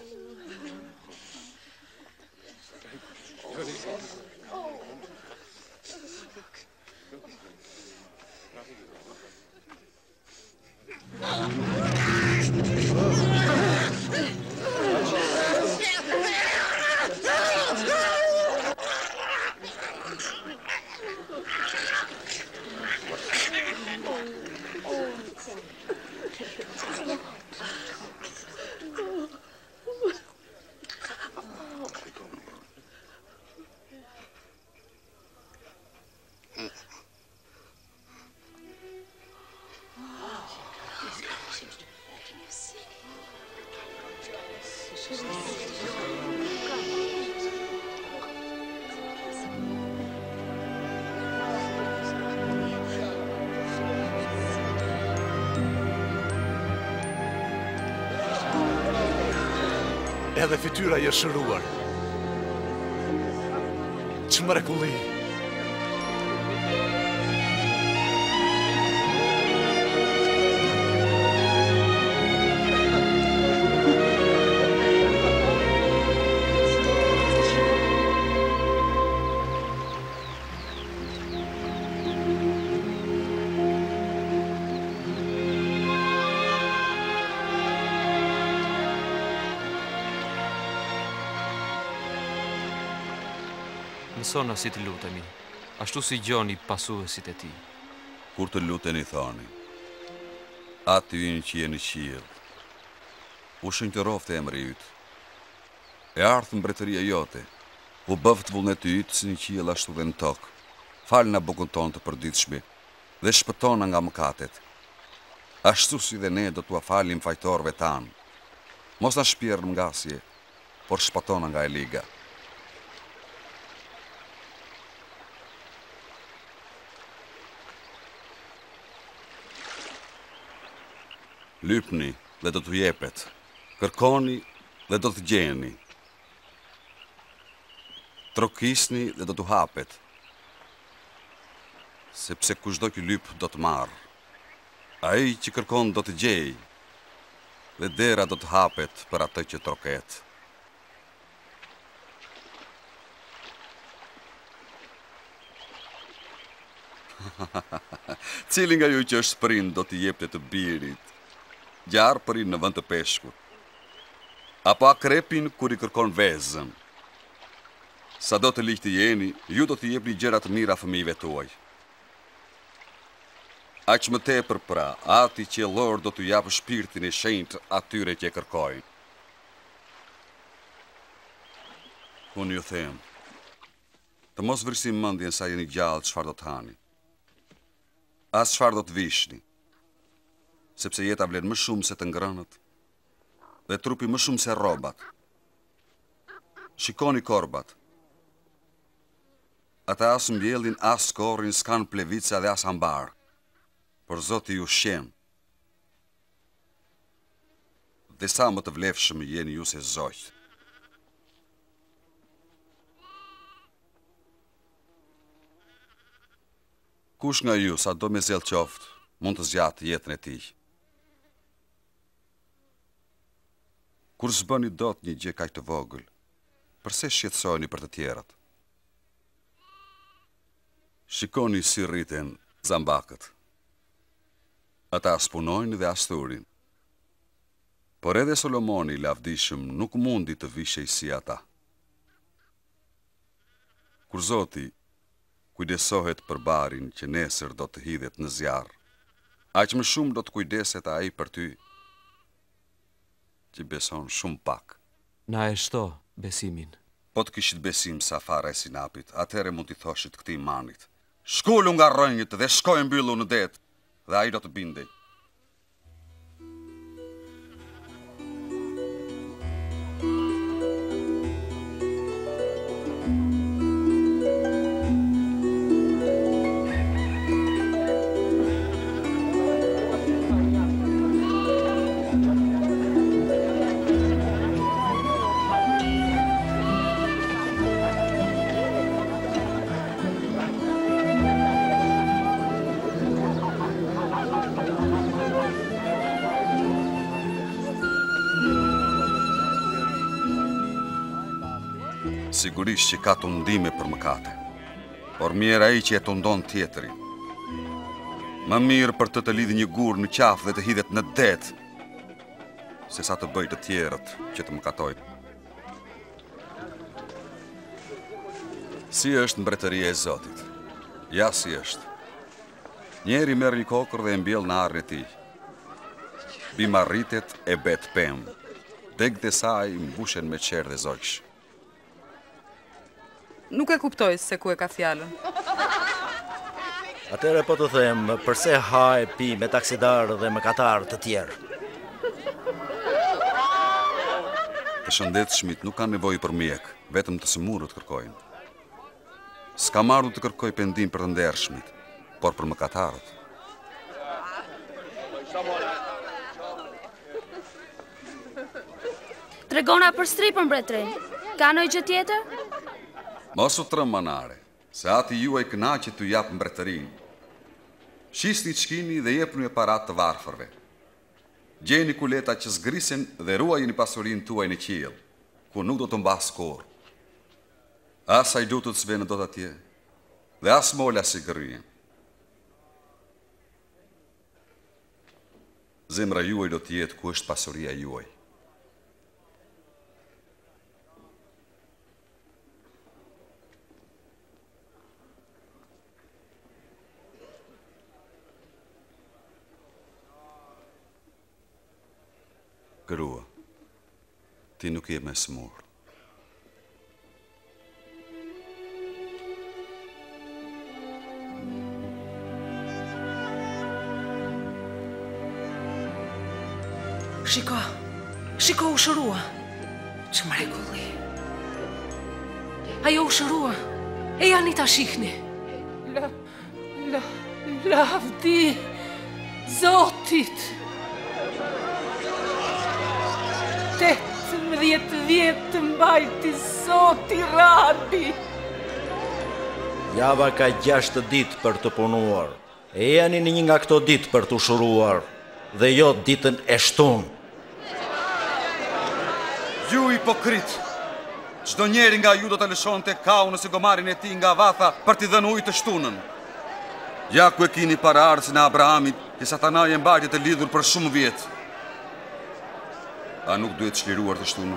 Edhe fytyra I është shëruar. Që mrekulli! Mësona si të lutemi, ashtu si gjoni pasuesit e ti. Kur të luteni thoni, aty ynë që je në qiell, u shënqërofte emri yt. E ardhë mbretëria jote, u bëft vullneti yt si në qiell ashtu dhe në tokë. Fal na bukën tonë të përditshme dhe shpëtona nga mëkatet. Ashtu si dhe ne do t'ua falim fajtorëve tanë. Mos na shpjerr në ngasje, por shpëtona nga e liga. Lypni dhe do t'u jepet, kërkoni dhe do të gjeni, trokisni dhe do t'u hapet, sepse kushdo që lyp do të marrë, ai që kërkon do të gjej, dhe dera do të hapet për atë që troket. Cili nga ju që është prind do t'i jepte të birit? Gjarë përin në vend të peshkur, apo akrepin kur I kërkon vezën. Sa do të liq të jeni, ju do t'i jepni gjëra të mira fëmijëve tuaj. Aq më tepër pra, ati qiellor do t'u japë shpirtin e shenjtë atyre që e kërkojnë. Unë ju them, të mos vrisim mendjen sa jeni gjallë çfarë do të hani. As çfarë do të vishni, sepse jeta vlen më shumë se të ngrënët dhe trupi më shumë se rrobat. Shikoni korbat. Ata as mbjellin, as korrin, s'kan plevica dhe as ambar. Por Zoti ju shqen. Dhe sa më të vlefshëm jeni ju se zogjt. Kush nga ju, sa do me zell qoftë, mund të zgjatë jetën e tij. Kur s'bëni dot një gjë kaq të vogël, përse shqetësoheni për të tjerat? Shikoni si rriten zambakët. Ata as punojnë dhe as thurin. Por edhe Solomoni i lavdishëm nuk mundi të vishej si ata. Kur Zoti kujdesohet për barin që nesër do të hidhet në zjarr, aq më shumë do të kujdeset ai për ty që beson shumë pak. Na e shto besimin. Po të kishit besim sa fara e sinapit, atëherë mund t'i thoshit këtij manit: shkulu nga rrënjët dhe shkoj mbyllu në det, dhe ai do të bindej. Sigurisht që ka të ndime për mëkate, por mirë ai që e të ndon tjetërin. Më mirë për të lidhë një gur në qafë dhe të hidhet në det, se sa të bëj të tjerët që të mëkatojnë. Si është mbretëria e Zotit? Ja si është. Njeri merr një kokër dhe e mbjell në arrin e tij. Bim arritet e bet pemë. Degët e saj mbushen me qerë dhe zogsh. Nuk e kuptoj se ku e ka fjalën. Atëre po të them, përse ha e pi me taksidar dhe mëkatar të tjerë? Të shëndetshmit nuk kanë nevojë për mjek, vetëm të sëmurët kërkojnë. S'ka marrë të kërkoj pendim për të ndershmit, por për mëkatarët. Tregona për stripën, mbretërin. Ka ndonjë gjë tjetër? Mos u trëm manare, se ati juaj kënaqet t'u jap mbretërinë. Shisni çkini dhe jepni parat të varfërve. Gjeni kuleta që zgrisen dhe ruajini pasurinë tuaj në qiell, ku nuk do të mbas kurrë. As ai lutut s'vjen dot atje, dhe as mola si gërryen. Zemra juaj do të jetë ku është pasuria juaj. Grua, ti nuk je me smur. Shiko u shërua. Që mrekulli. Ajo u shërua. E janë i ta shihni. Lavdi Zotit. 18 vjetë të mbajti Zoti Rabi. Java ka 6 ditë për të punuar. E janë në një nga këto ditë për të ushuruar, dhe jo ditën e shtunë. Ju hipokrit, çdo njeri nga ju do të lëshonte kaun ose gomarin e tij nga vatha për t'i dhënë ujë të shtunën. Ja ku e kini paraardhësin e Abrahamit, që Satanaj e mbajti të lidhur për shumë vjet. A nuk duhet çliruar të shtunën?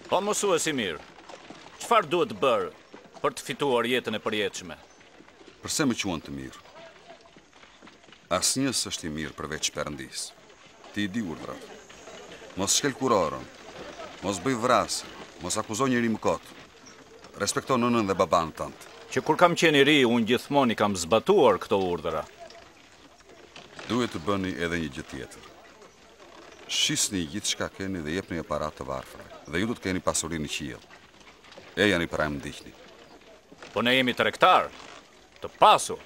Po mësuesi mirë, çfarë duhet bërë për të fituar jetën e përjetshme? Përse më quan të mirë? Asnjës është i mirë përveç Perëndis. Ti i di urdhrat. Mos shkel kurorën, mos bëj vrasje, mos akuzo njëri mëkot. Respekto nënën dhe baban tënd. Që kur kam qenë i ri, unë gjithmonë i kam zbatuar këto urdhra. Duhet të bëni edhe një gjë tjetër. Shisni gjithçka keni dhe jepni aparat të varfërve. Dhe ju do të keni pasurinë në qiell. Ejani para më ndiqni. Po ne jemi tregtar, të pasur.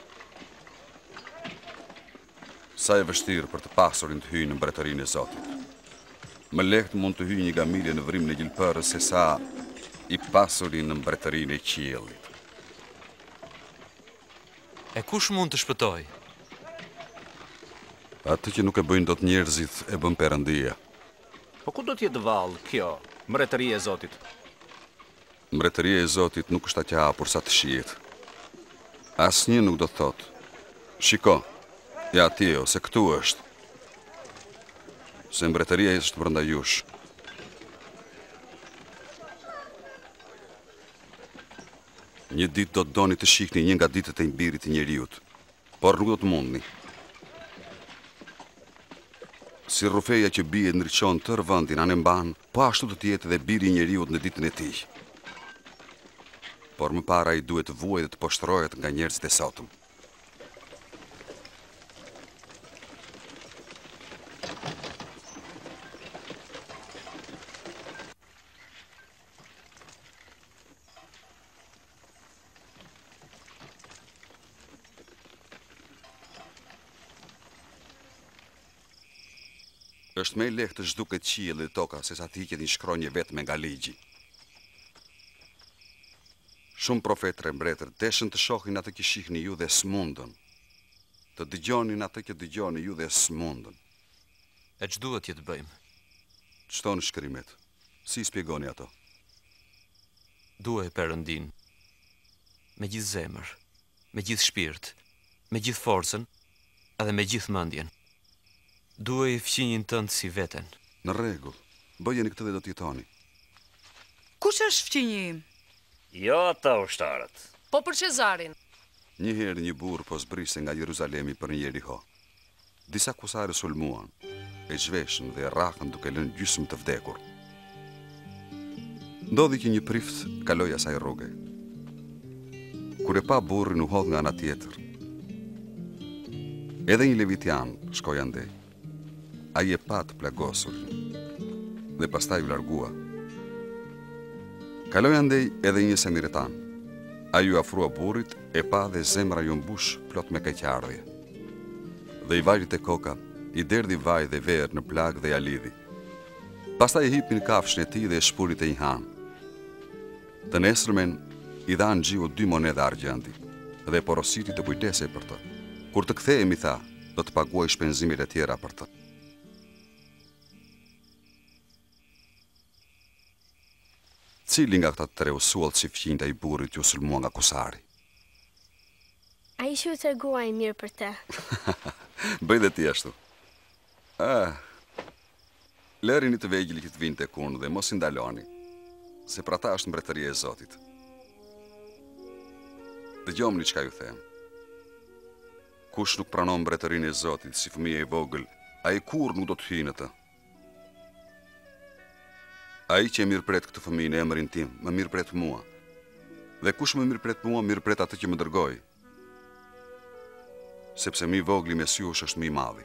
Sa e vështirë për të pasurin të hyjë në mbretërinë e Zotit. Më lehtë mund të hyjë një gamilje në vrim në gjilpërë se sa i pasurin në mbretërinë e qiellit. E kush mund të shpëtoj? Atë që nuk e bëjnë dot njerëzit e bën Perëndia. Po ku do t'jetë vallë kjo, mbretëria e Zotit? Mbretëria e Zotit nuk është aq e hapur sa të shihet. Asnjë nuk do të thotë: "Shiko, ja atje ose këtu është." Se mbretëria është brenda jush. Një ditë do të doni të shihni një nga ditët e mbirit të njeriut, por nuk do të mundni. Si rrufeja që bie ndriçon tërë vendin anë mban, po ashtu do të jetë edhe biri i njeriut në ditën e tij. Por më para ai duhet të vuajë dhe të poshtrohet nga njerëzit e sotëm. Është më lehtë të zhduket qielli dhe toka se sa të hiqet një shkronjë vetme nga ligji. Shumë profetë e mbretër deshën të shohin atë që shihni ju dhe s'mundën. Të dëgjonin atë që dëgjoni ju dhe s'mundën. E ç'duhet që të bëjmë? Çto në shkrimet? Si spjegoni ato? Duaj Perëndin me gjithë zemër, me gjithë shpirt, me gjithë forcën edhe me gjithë mendjen. Duaj fqinjin tënd si veten. Në rregull, bëjeni këtë dhe do të jetoni. Kush është fqinji im? Jo ata ushtarët. Po për Cezarin. Një herë një burr po zbriste nga Jeruzalemi për një Jeriho. Disa kusarë sulmuan, e zhveshën dhe rrahën duke lënë gjysmë të vdekur. Ndodhi që një prift kaloi asaj rruge. Kur e pa burrin u hodh nga ana tjetër. Edhe një levitian shkoi andej. Ai e pa të plagosur dhe pastaj u largua. Kaloi andej edhe një samaritan. Ai u afrua burrit, e pa dhe zemra ju mbush plot me keqardhje. Dhe i vajri te koka, i derdhi vaj dhe verë në plag dhe ja lidhi. Pastaj i hipi në kafshën e tij dhe e shpuri te një han. Të nesërmen i dha Xhiu 2 monedha argjendi dhe porositi të kujdesej për të. Kur të kthehemi tha, do të paguaj shpenzimet e tjera për të. Cili nga këta tre usuall si fqinjta i burrit ju sulmua nga kusari? Ai që u treguai mirë për te. Bëj dhe ti ashtu. Lërini të vegjël që të vinë tek unë dhe mos i ndaloni, se për ata është mbretëria e Zotit. Dëgjoni çka ju them. Kush nuk pranon mbretërinë e Zotit si fëmijë i vogël, ai kurrë nuk do të hyjë në të. Ai që e mirëpret këtë fëmijë në emrin tim, më mirëpret mua. Dhe kush më mirëpret mua, mirëpret atë që më dërgoi. Sepse më i vogli mes jush është më i madhi.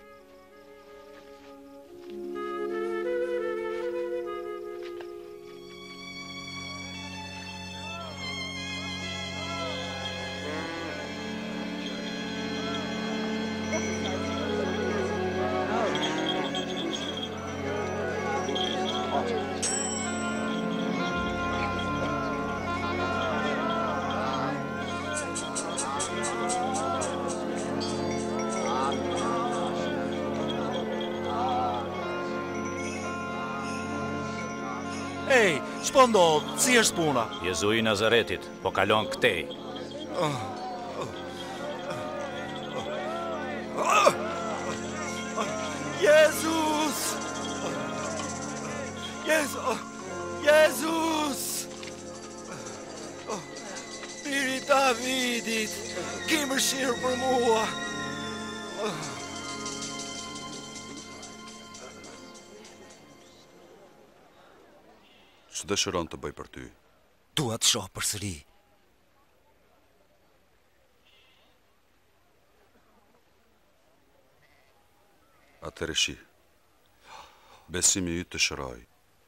Ej, ç'po ndodh? Si është puna? Jezu i Nazaretit, po kalon këtej. Jezus! Jezus! Davidit, ki mëshirë për mua. Që dëshiron të bëj për ty? Dua të shoh përsëri. Atëre shi. Besimi yt të shëroj.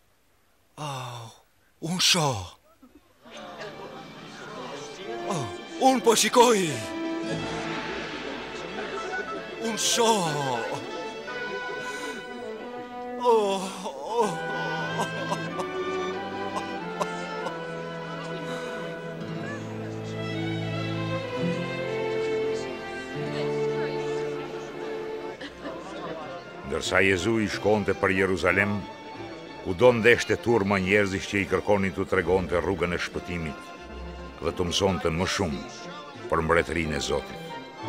Unë shoh. Unë po shikoj. Unë shoh. Ndërsa Jezu i shkonte për Jeruzalem, ku do ndeshte turma njerëzish që i kërkonin të tregonte rrugën e shpëtimit dhe të mësonte më shumë për mbretërinë e Zotit.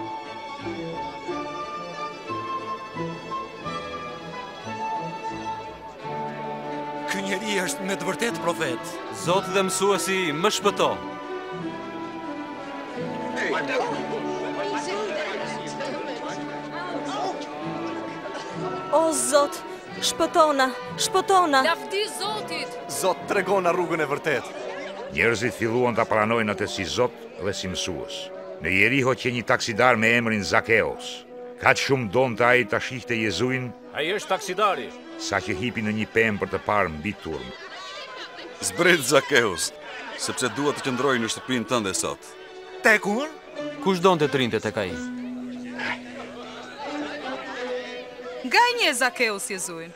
Ky njeri është me të vërtet profet. Zoti dhe mësuesi më shpëto. O Zot, shpëtona, shpëtona. Lavdi Zotit. Zot tregona rrugën e vërtet. Njerëzit filluan ta pranojnë atë si Zot dhe si mësues. Në Jeriho që një taksidar me emrin Zakeos, kaq shumë donte ai ta shihte Jezuin. Ai është taksidari. Sa që hipi në një pemë për të parë mbi turm. Zbret Zakeus, sepse dua të qëndroj në shtëpinë tënde sot. Tek unë? Kush donte të rinte tek ai? Nga një Zakeus Jezuin.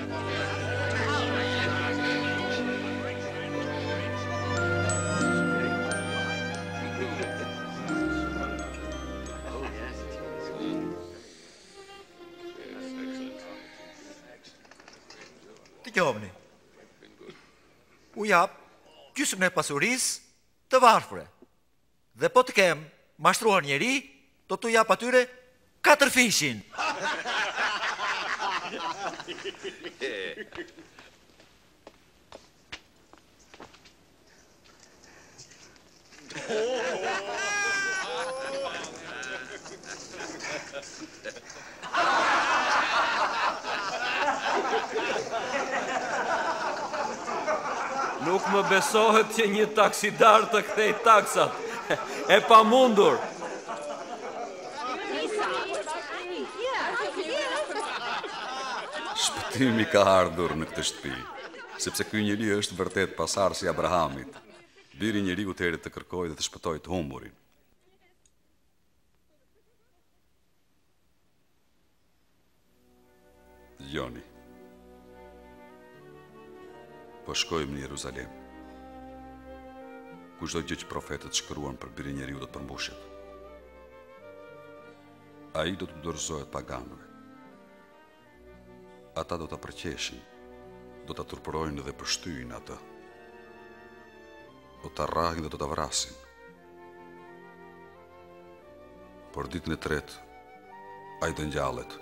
Të gjovni. U jap gjysmën e pasurisë të varfëre. Dhe po të kem mashtruar njeri, do t'u jap atyre 4 fishin. Nuk më besohet që një taksidar të kthej taksat. E pamundur. Shpëtimi ka ardhur në këtë shtëpi, sepse ky njeri është vërtet pasardhësi i Abrahamit. Biri i njeriu të erdhi të kërkojë dhe të shpëtojë të humburin. Dgjoni. Po shkojmë në Jeruzalem. Kushdo gjë që profetët shkruan për birin e njeriu do të përmbushet. Ai do të dorëzohet paganëve. Ata do të përqeshin, do të turpërojnë dhe përshtyjnë atë. Do të rrahin dhe do të vrasin. Por ditën e tretë, ai do ngjallet.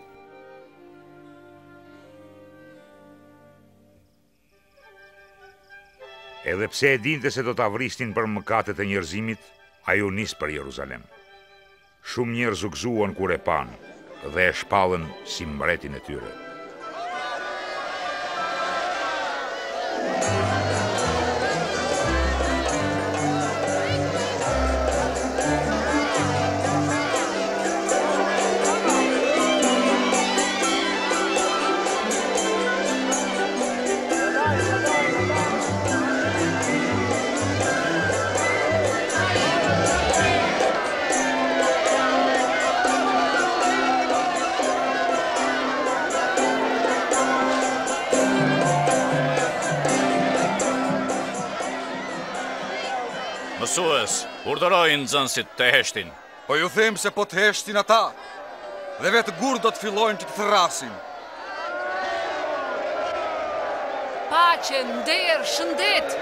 Edhe pse e dinte se do ta vrisnin për mëkatet e njerëzimit, ai u nis për Jeruzalem. Shumë njerëz u gëzuan kur e panë dhe e shpallën si mbretin e tyre. Mësues, urdhërojnë nxënësit të heshtin. Po ju them se po të heshtin ata, dhe vetë gur do të fillojnë që të thrasin. Paqe, nder, shëndet.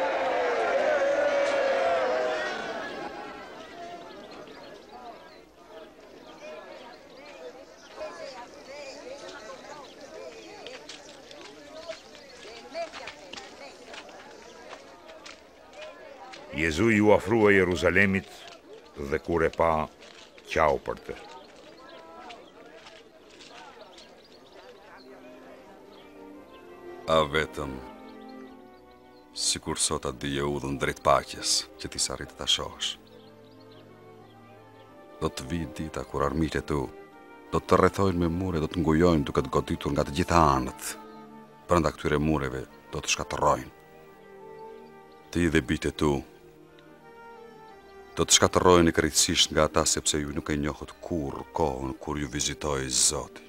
Jezu ju ofrua Jeruzalemit dhe kur e pa, qau për të. A vetëm, si kur sot a dije udhën drejt paqes, që ti s'arrit të shohësh. Do të vi dita kur armiqtë tu do të rrethojnë me mure, do të ngujojnë duke të goditur nga të gjitha anët. Brenda këtyre mureve do të shkatërrojnë. Ti dhe bitë tu do të shkatërrojnë krejtësisht nga ata sepse ju nuk e njohët kurrë kohën kur ju vizitoi Zoti.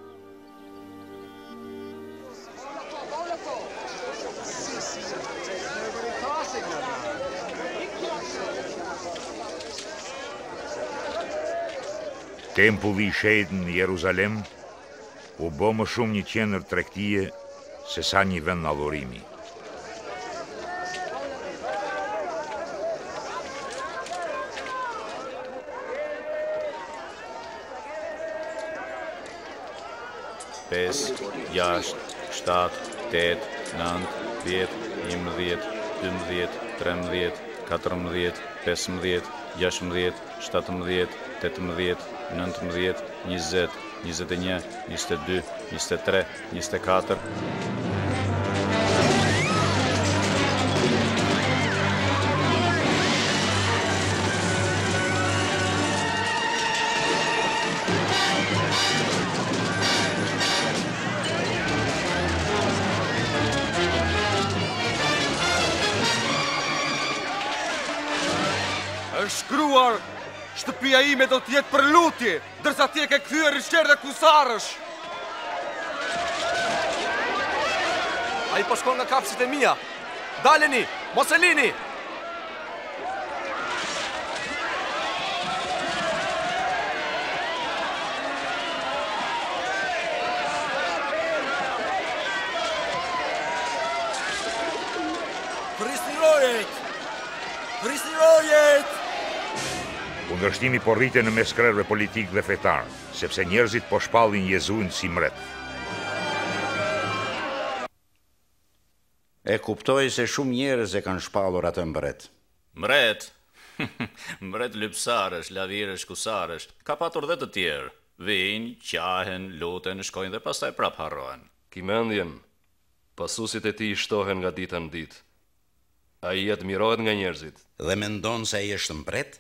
Tempulli i shenjtë në Jeruzalem u bë më shumë një qendër tregtie se sa një vend adhurimi. Pes, 6, 7, 8, 9, 10, 11, 12, 13, 14, 15, 16, 17, 18, 19, 20, 21, 22, 23, 24. Është shkruar, shtëpia ime do t'jetë për lutje, dërsa ti e ke kthyer rishqer dhe kusarësh. Ai po shkon nga kapsit e mia. Daleni, mos e lini. Prisni rojet! Kundërshtimi po rrite në mes krerëve politik dhe fetar, sepse njerëzit po shpallin Jezuin si mret. E kuptoj se shumë njerëz e kanë shpallur atë mbret. Mbret? Mbret lypsarësh, lavirësh, kusarësh, ka patur dhe të tjerë. Vijnë, qahen, luten, shkojnë dhe pastaj prap harrohen. Kimendjen, pasusit e tij shtohen nga dita në ditë. Ai admirohet nga njerëzit. Dhe mendon se ai është mbret?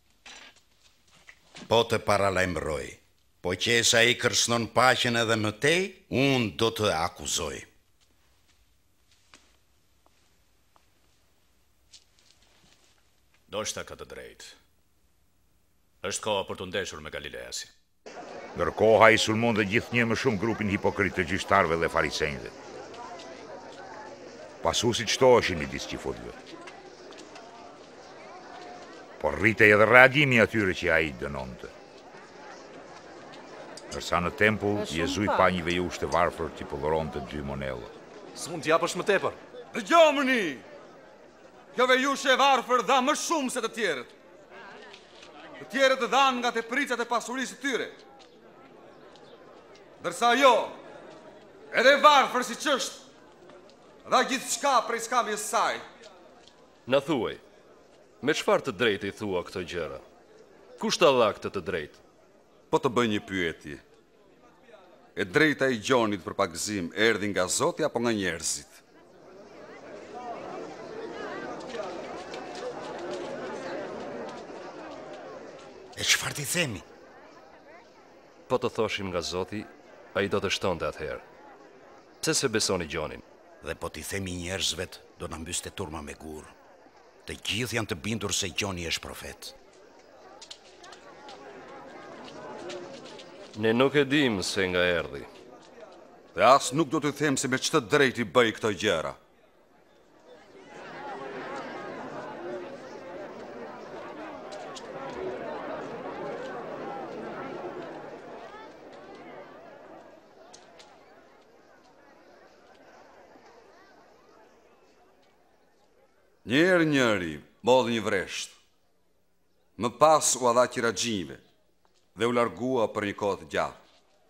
Po të paralajmëroj. Po qesa ai kërcënon paqen edhe më tej, unë do të akuzoj. Ndoshta ka të drejtë. Është koha për të ndeshur me Galileasin. Ndërkohë ai sulmon dhe gjithnjë më shumë grupin hipokrit të gjyqtarëve dhe farisejve. Pasusit shtoheshin midis qifutëve. Por rritej edhe reagimi atyre që ai dënonte. Nërsa në tempull, Jezui pa një vejush të varfër që pëllëronte 2 monella. S'mund t'japësh më tepër. Dëgjomëni! Kjo vejush e varfër dha më shumë se të tjerët. Të tjerët dhanë nga tepricat e pasurisë të tyre. Dërsa jo, edhe varfër si qështë, dha gjithë shka prej skamjes saj. Na thuaj, me çfarë të drejtë i thua këto gjëra? Kush ta dha këtë të drejtë? Po të bëj një pyetje. E drejta i gjonit për pagëzim erdhi nga Zoti apo nga njerëzit? E çfarë ti themi? Po të thoshim nga Zoti, ai do të shtonte atëherë. Pse se besoni gjonin? Dhe po t'i themi njerëzvet, do na mbyste turma me gur. Të gjithë janë të bindur se Gjoni është profet. Ne nuk e dim se nga erdhi. Dhe as nuk do të them se me ç'të drejti bëj këto gjëra. Njëri bodhi një vresht. Më pas u dha kiraxhive dhe u largua për një kohë të gjatë.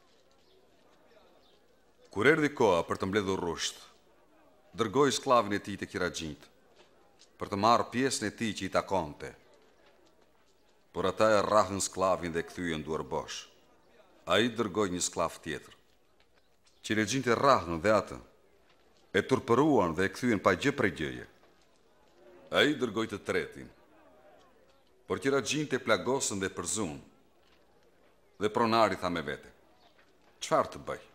Kur erdhi koha për të mbledhur rusht, dërgoi sklavin e tij te kiraxhinjt për të marrë pjesën e tij që i takonte. por ata e rrahën sklavin dhe kthyen duar bosh. Ai dërgoi një sklav tjetër, që legjinte rrahën dhe atë, e turpëruan dhe e kthyen pa gjë prej gjëje. Ai dërgoi të tretin, por që gjinte plagosën dhe përzun, dhe pronari tha me vete, çfarë të bëj?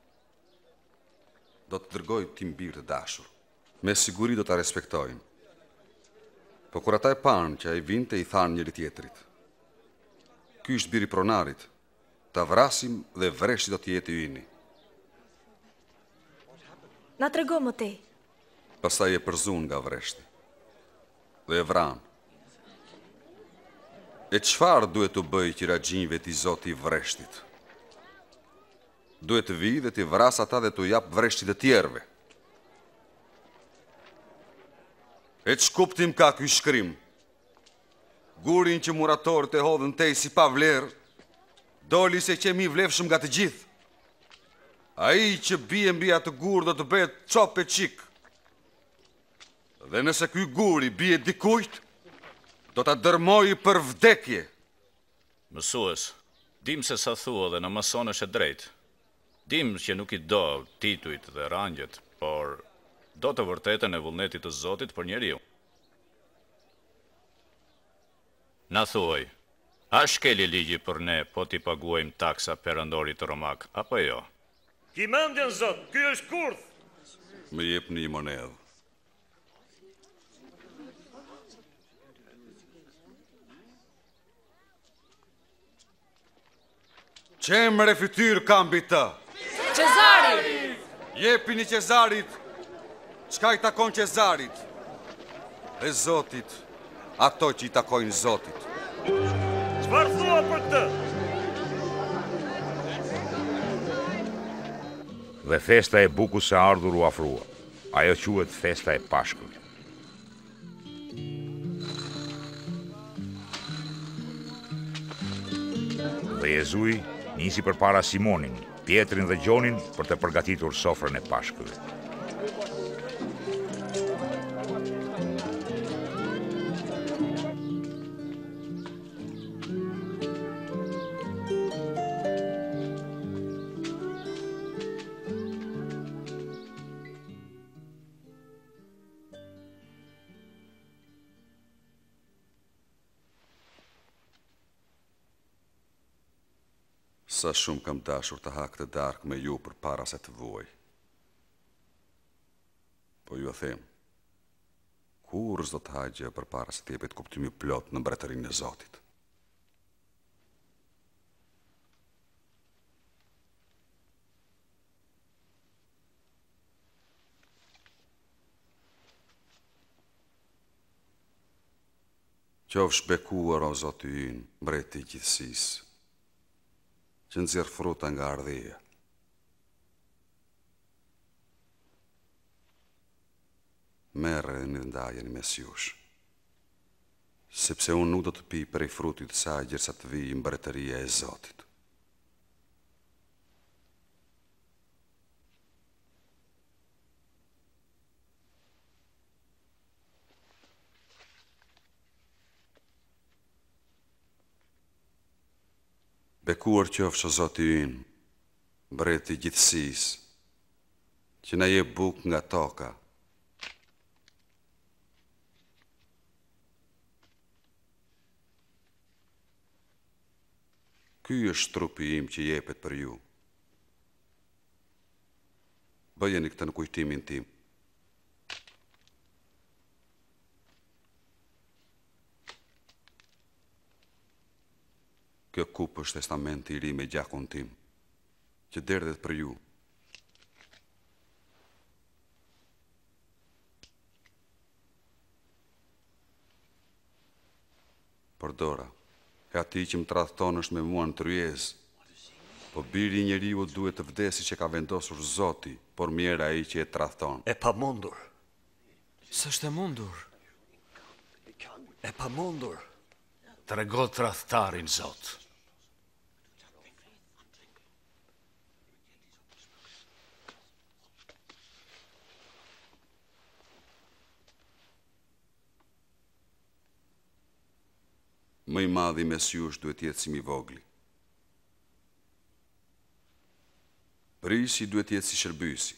Do të dërgoj tim birë të dashur, me siguri do ta respektojnë. Po kur ata e panë që ai vinte, i thanë njëri tjetrit, ky është biri pronarit, ta vrasim dhe vreshti do të jetë yni. Na trego më tej. Pastaj e përzun nga vreshti dhe e vran. E çfarë duhet të bëj qiraxhinjve ti Zoti i vreshtit? Duhet të vi dhe t'i vras ata dhe t'u jap vreshtit të tjerëve. E ç'kuptim ka ky shkrim? Gurin që muratorët e hodhën tej si pa vlerë, doli se qemi vlefshëm nga të gjithë. Ai që bie mbi atë gur do të bëhet çop e çik. Dhe nëse ky guri bie dikujt, do ta dërmoj për vdekje. Mësues, dim se sa thua dhe në mason është e drejtë. Dim që nuk i do titujt dhe rangjet, por do të vërtetën e vullnetit të Zotit për njeriu. Na thuaj, a shkeli ligji për ne po t'i paguajmë taksa perandorit romak, apo jo? Ki mendjen, Zot, ky është kurth. Më jepni një monedhë. Qemre fytyr kam mbi të. Qezari! Jepini Qezarit, çka i takon Qezarit, dhe Zotit ato që i takojnë Zotit. Çfarë thua për këtë? Dhe festa e bukës së ardhur u afrua. Ajo quhet festa e Pashkut. Dhe Jezui nisi përpara Simonin, Pietrin dhe Gjonin për të përgatitur sofrën e Pashkut. Sa shumë kam dashur të hak të darkë me ju për para se të vuaj. Po ju e them, kur s'do të haqë për para se të jepet kuptimi plot në mbretërinë e Zotit. Qofsh bekuar o Zoti ynë, mbreti i gjithësisë, që nxjerr fruta nga ardhia. Merreni dhe ndajeni mes jush, sepse unë nuk do të pi prej frutit të saj derisa të vijë mbretëria e Zotit. Bekuar qofsh o Zoti ynë, mbreti i gjithësisë, që na jep bukë nga toka. Ky është trupi im që jepet për ju. Bëjeni këtë në kujtimin tim. Kjo kup është testamenti i ri me gjakun tim, që derdhet për ju. Por dora, e ati që më tradhton është me mua në tryezë, po biri i njeriu duhet të vdesi që ka vendosur Zoti, por mjera ai që e tradhton. E pamundur. S'është e mundur. E pamundur. Trego tradhtarin, Zot. Më i madhi mes jush duhet jetë si mi vogli. Prisi duhet jetë si shërbysi.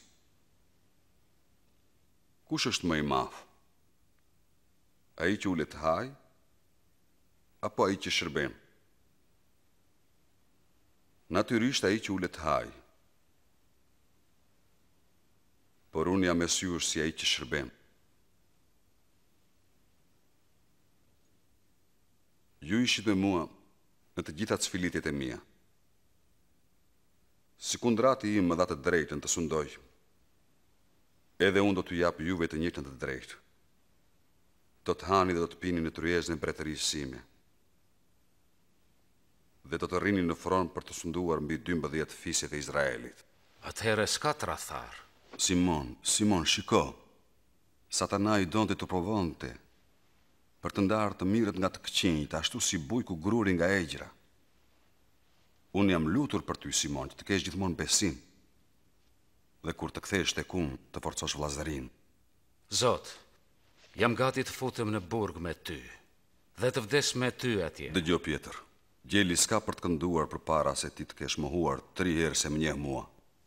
Kush është më i madh? Ai që ulet haj, apo ai që shërben? Natyrisht ai që ulet haj. Por unë jam mes jush si ai që shërben. Ju ishit me mua në të gjitha cfilitet e mia. Si kundrati im më dha të drejtën të sundoj, edhe unë do t'ju jap juve të njëjtën të drejtë. Do të hani dhe do të pini në tryezën e mbretërisë sime. Dhe do të rrini në front për të sunduar mbi 12 fisjet e Izraelit. Atëherë s'ka tradhtar. Simon, shiko. Satana i donte të provonte për të ndarë të mirët nga të këqinjt, ashtu si bujku gruri nga egjra. Unë jam lutur për ty, Simon, që të kesh gjithmonë besim. Dhe kur të kthesh tek unë, të forcosh vllazërinë. Zot, jam gati të futem në burg me ty, dhe të vdes me ty atje. Dëgjoj, Pjetër, gjeli s'ka për të kënduar përpara se ti të kesh mohuar 3 herë se më njeh mua.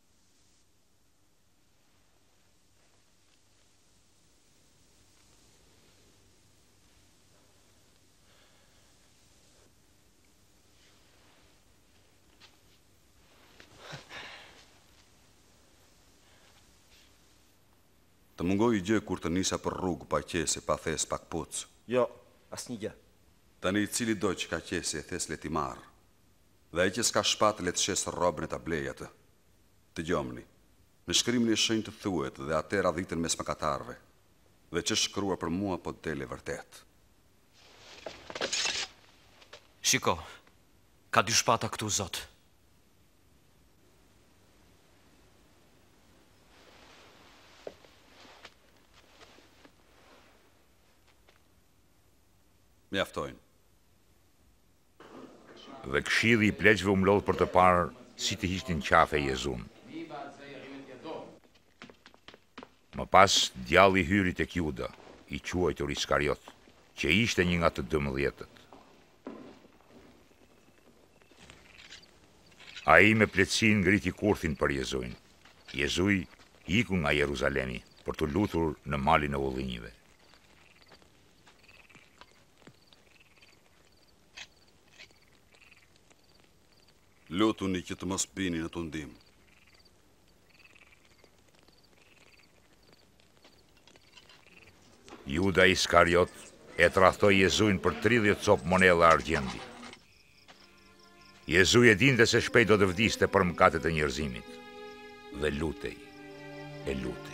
Të mungoj i gjë kur të nisa për rrugë pa qese, pa thes, pa kpuc. Jo, asnjë gjë. Tani i cili do që ka qese e thes le ti marr. Dhe ai që s'ka shpatë le të shes rrobën e ta blej atë. Dëgjomni. Në shkrimin e shenjtë thuhet dhe atë radhitën mes mëkatarëve. Dhe që shkruar për mua po dele vërtet. Shiko, ka 2 shpata këtu, Zot. Mjaftojnë. Dhe këshilli i pleqve u mlodh për të parë si të hiqnin qafe Jezun. Më pas djalli hyri tek Juda, i quajtur Iskariot, që ishte një nga të 12-tët. Ai me pleqësi ngriti kurthin për Jezuin. Jezuj iku nga Jeruzalemi për të lutur në malin e ullinjve. Lutuni që të mos bini në tundim. Juda Iskariot e tradhtoi Jezuin për 30 copë monella argjendi. Jezuj e dinte se shpejt do të vdiste për mëkatet e njerëzimit. Dhe lutej, e lutej.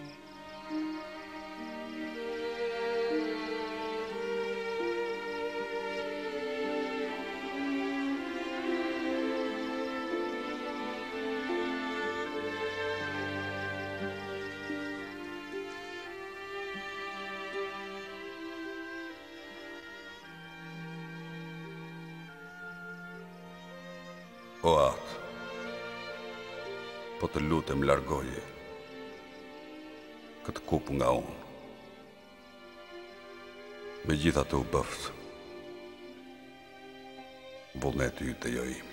O atë, po të lutem largoje këtë kup nga unë. Me gjitha të u bëft, vullneti yt e jo imi.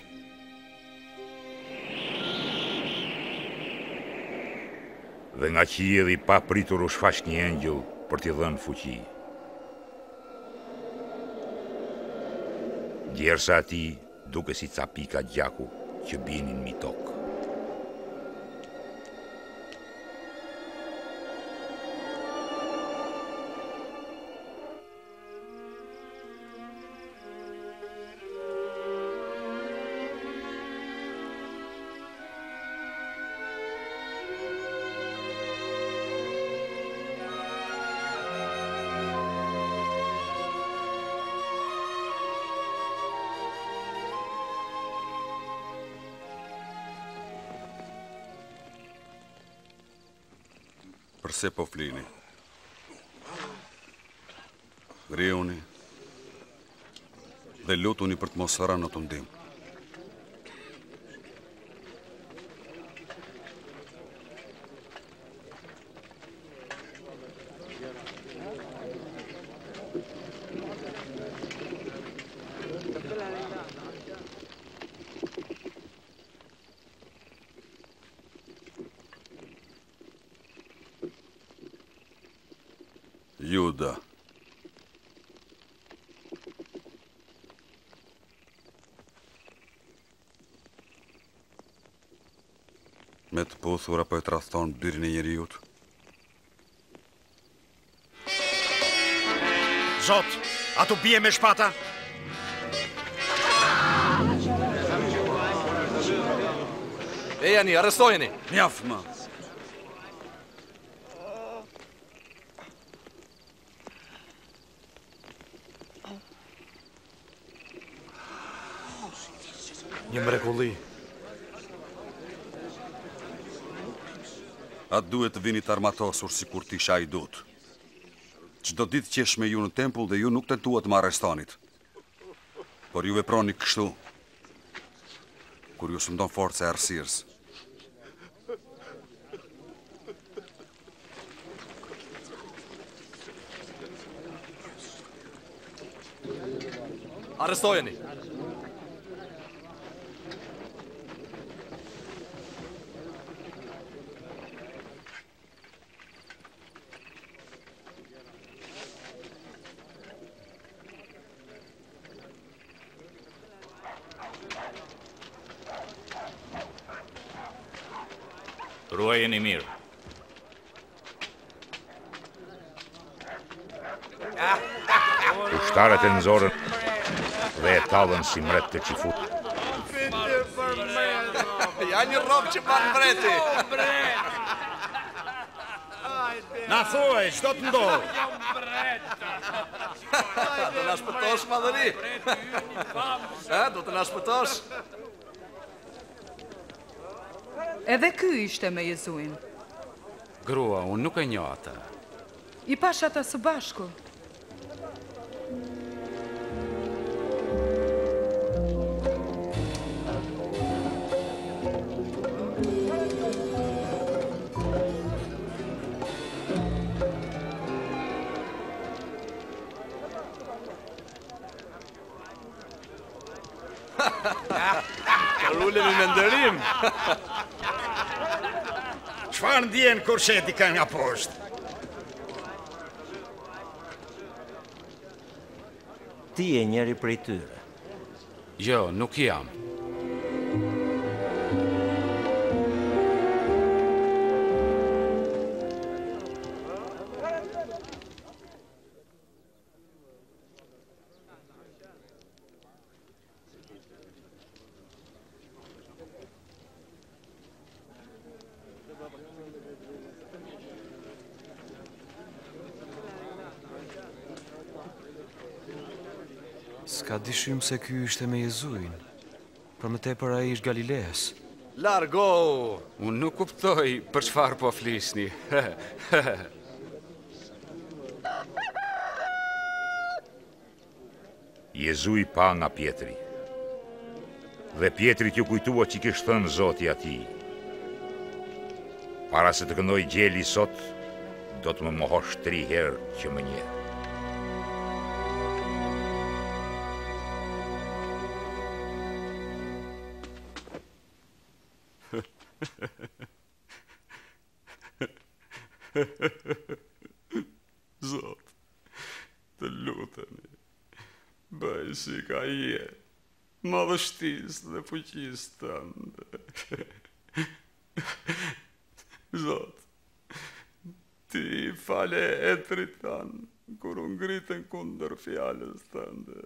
Dhe nga qielli pa pritur u shfaq një engjëll për t'i dhënë fuqi. Djersa ati duke si ca pika gjaku që binin mi tokë. Përse po flini? Grihuni dhe lutuni për të mos rënë në tundim. Juda. Me të puthur apo e tradhton byrin e njeriut? Zot, atu bie me shpata? Ejani, arrestojeni! Mjaf, ma. Një mrekulli. Atë duhet të vini të armatosur si kur t'isha i dut. Çdo ditë qesh me ju në tempull dhe ju nuk tentuat të më arrestonit. Por ju veproni kështu, kur ju s'mdon forca e errësirës. Arrestojeni! Ruajeni mirë. Ushtarët e nëzorën dhe e tallën si mret të qifut. Ja një rob që ban mbreti! Na thuaj, çdo të ndodh? Do na shpëtosh, madhëri? Do të na shpëtosh? Edhe ky ishte me Jezuin. Grua, unë nuk e njoh atë. I pash ata së bashku. Rulemi me ndërim. Çfarë ndjen kur sheti ka nga poshtë? Ti je njëri prej tyre. Jo, nuk jam. S'ka dyshim se ky ishte me Jezuin. Për më tepër ai ishte Galileas. Largo! Unë nuk kuptoj për çfarë po flisni. Jezui pa nga Pjetri. Dhe Pjetrit ju kujtua që kishtë thënë Zoti atij. Para se të këndoj gjeli sot, do të më mohosh 3 herë që më njeh. Zot, të lutemi, bëj si ka je, madhështisë dhe fuqisë tënde. Zot, ti fale etrit tanë, kur u ngritën kundër fjalës tënde.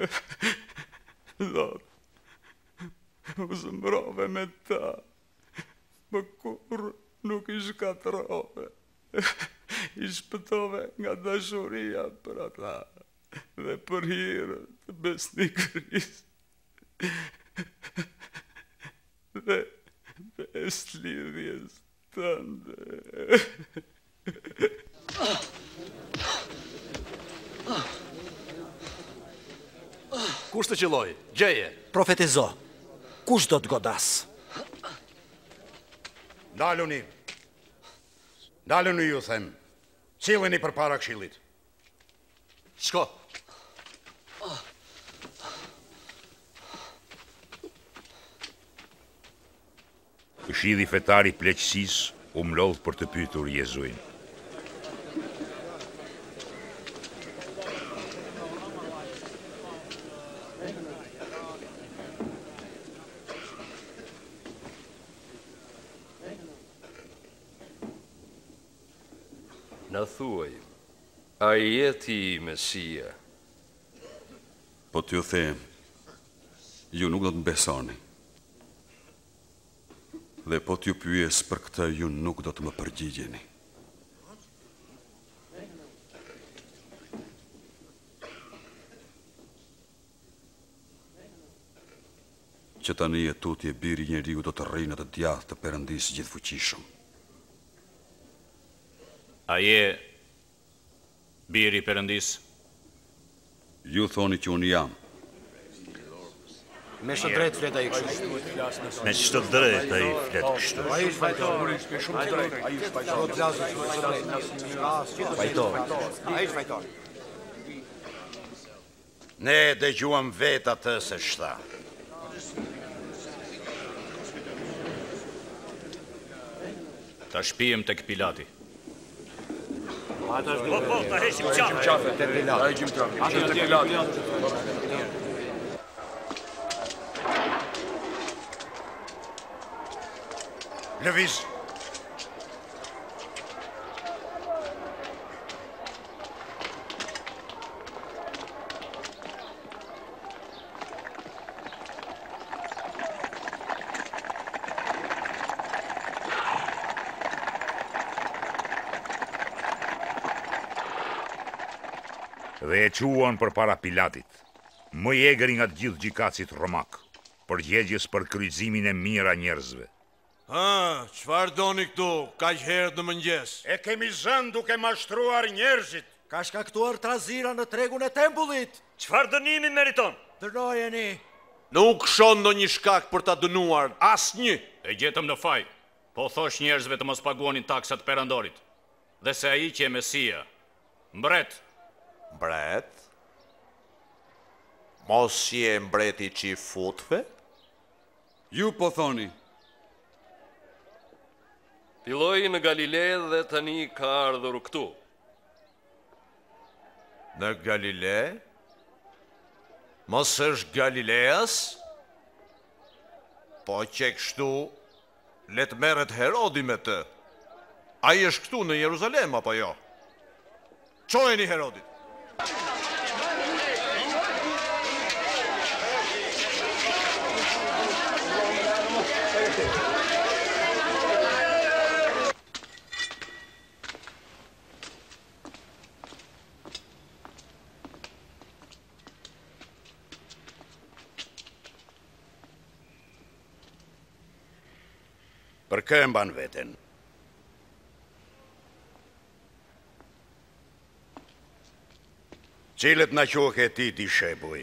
Zot, u zëmbrove me ta, më kur nuk i shkatrove. I shpëtove nga dashuria për ata dhe për hir të besnikërisë dhe beslidhjes tënde. Kush të qelloj? Gjeje. Profetizo. Kush do të godas? Daluni. Daluni ju them. Cileni për para këshillit. Shko. Këshilli fetar i pleqësisë u mlodh për të pyetur Jezuin. Në thuaj, a je ti Mesia? Po t'ju them, ju nuk do të besoni. Dhe po t'ju pyes për këtë, ju nuk do të më përgjigjeni. Që tani e tutje biri i njeriu do të rrijë në të djathtë të Perëndisë gjithfuqishëm. A je biri i Perëndisë? Ju thoni që unë jam. Me çdo drejt flet ai kështu. Me çdo drejt ai flet kështu. Ai është fajtor, shumë drejt. Ai është fajtor. Ai është fajtor. Ne dëgjuam vetë atë se shta. Ta shpijem tek Pilati. Po, ta heqim qafë. Te Pilati. Ta heqim qafë. Te Pilati. Lëviz. Dhe e quan për para Pilatit, më i egri nga të gjithë gjykatësit romak, përgjegjës për kryqëzimin e mira njerëzve. Çfarë doni këtu, kaq herët në mëngjes? E kemi zënë duke mashtruar njerëzit. Ka shkaktuar trazira në tregun e tempullit. Çfarë dënimi meriton? Dënojeni. Nuk shon ndonjë shkak për ta dënuar, asnjë. E gjetëm në faj, po thosh njerëzve të mos paguonin taksat perandorit. Dhe se ai që e Mesia, mbret. Mbret? Mos je mbreti që i futve? Ju po thoni. Filloi në Galile dhe tani ka ardhur këtu. Në Galile? Mos është Galileas? Po që kështu, let merret Herodi me të. Ai është këtu në Jeruzalem apo jo? Çojeni Herodit. Për kë e mban veten? Cilët na quhe ti dishepuj?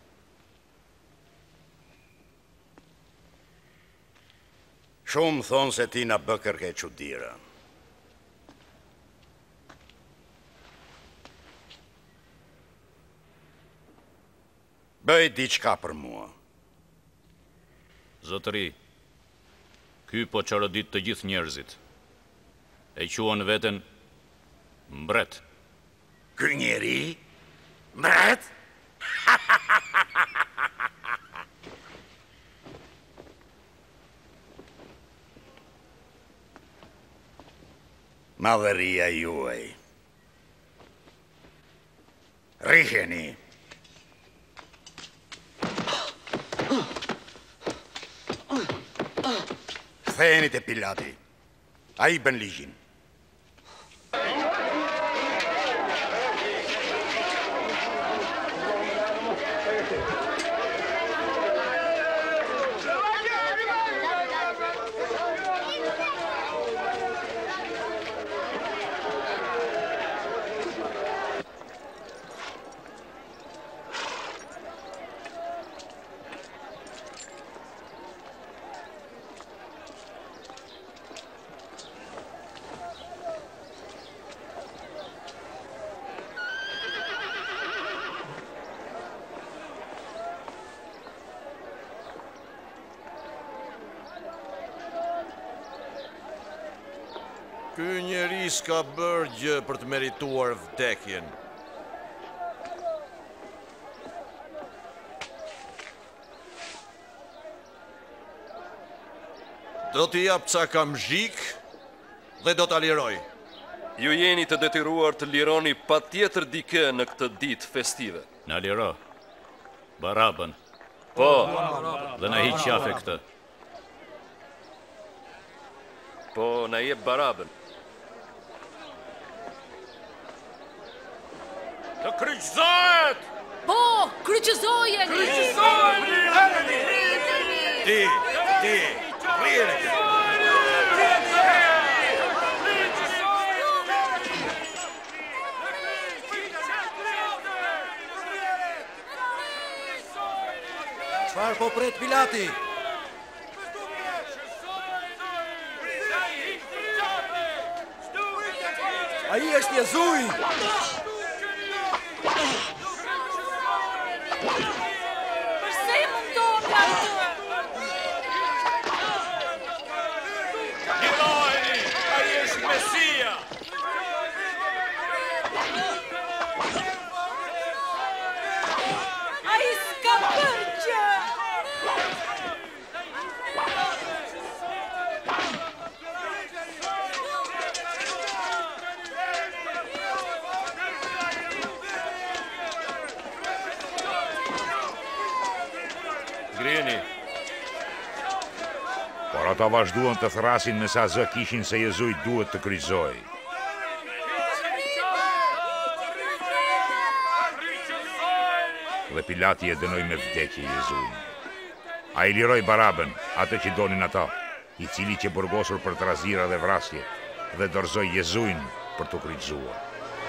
Shumë thonë se ti na bë kërke çuditëra. Bëj diçka për mua. Zotëri, ky po çorodit të gjithë njerëzit. E quan veten mbret. Ky njeri? Mbret? Madhëria juaj. Riheni. Ktheheni te Pilati. Ai bën ligjin. Ky njeri s'ka bërë gjë për të merituar vdekjen. Do t'i jap ca kamzhik dhe do t'a liroj. Ju jeni të detyruar të lironi pa tjetër dikë në këtë ditë festive. Na liro. Barabën. Po. Dhe na hiq qafe këtë. Po, na jep Barabën. Të kryqëzohet! Po, kryqëzojen! Ti, rire këtë! Çfarë po pret Pilati? Ai është Jezuj! Përse i mundon nga të? Lirojeni! Ai është Mesia! Ai s'ka përgjë! Greni. Por ata vazhduan të thrasin me sa zë kishin se Jezuj duhet të kryqëzoj. Dhe Pilati e dënoi me vdekje Jezujin. A i liroi Barabën, atë që donin ata, i cili që burgosur për trazira dhe vrasje, dhe dorëzoi Jezujin për të kryqëzuar.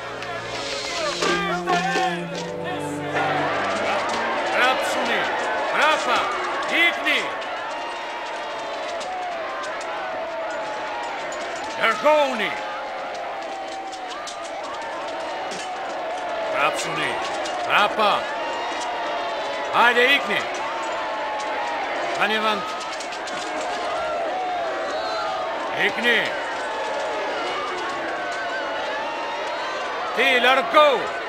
Rapsuni! Rapa! Ikni! Largohuni! Rapsuni! Rapa! Hajde ikni! Tani vend! Ikni! Ti, largo!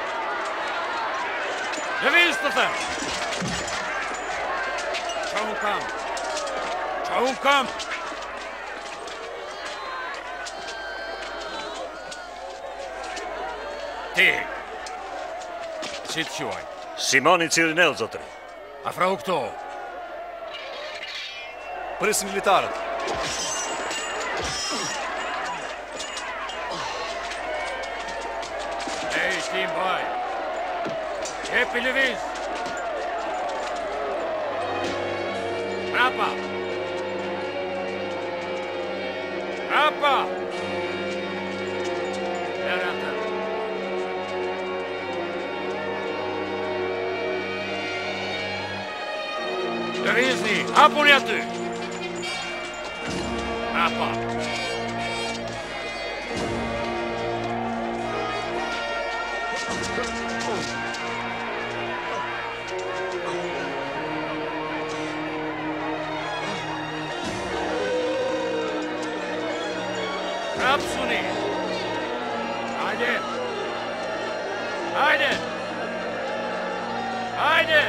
Lëviz të them! Qa unë kam! Qa unë kam! Ti! Si të quaj? Simoni Cirinell, zotëri. Afrau këto! Pris militarët. Ej, ti mbaj! Jepi lëviz! Rapa! Rapa! Lërë atë! Lëvizni! Hapuni aty! Rapa! Rapsuni! Hajde! Hajde! Hajde!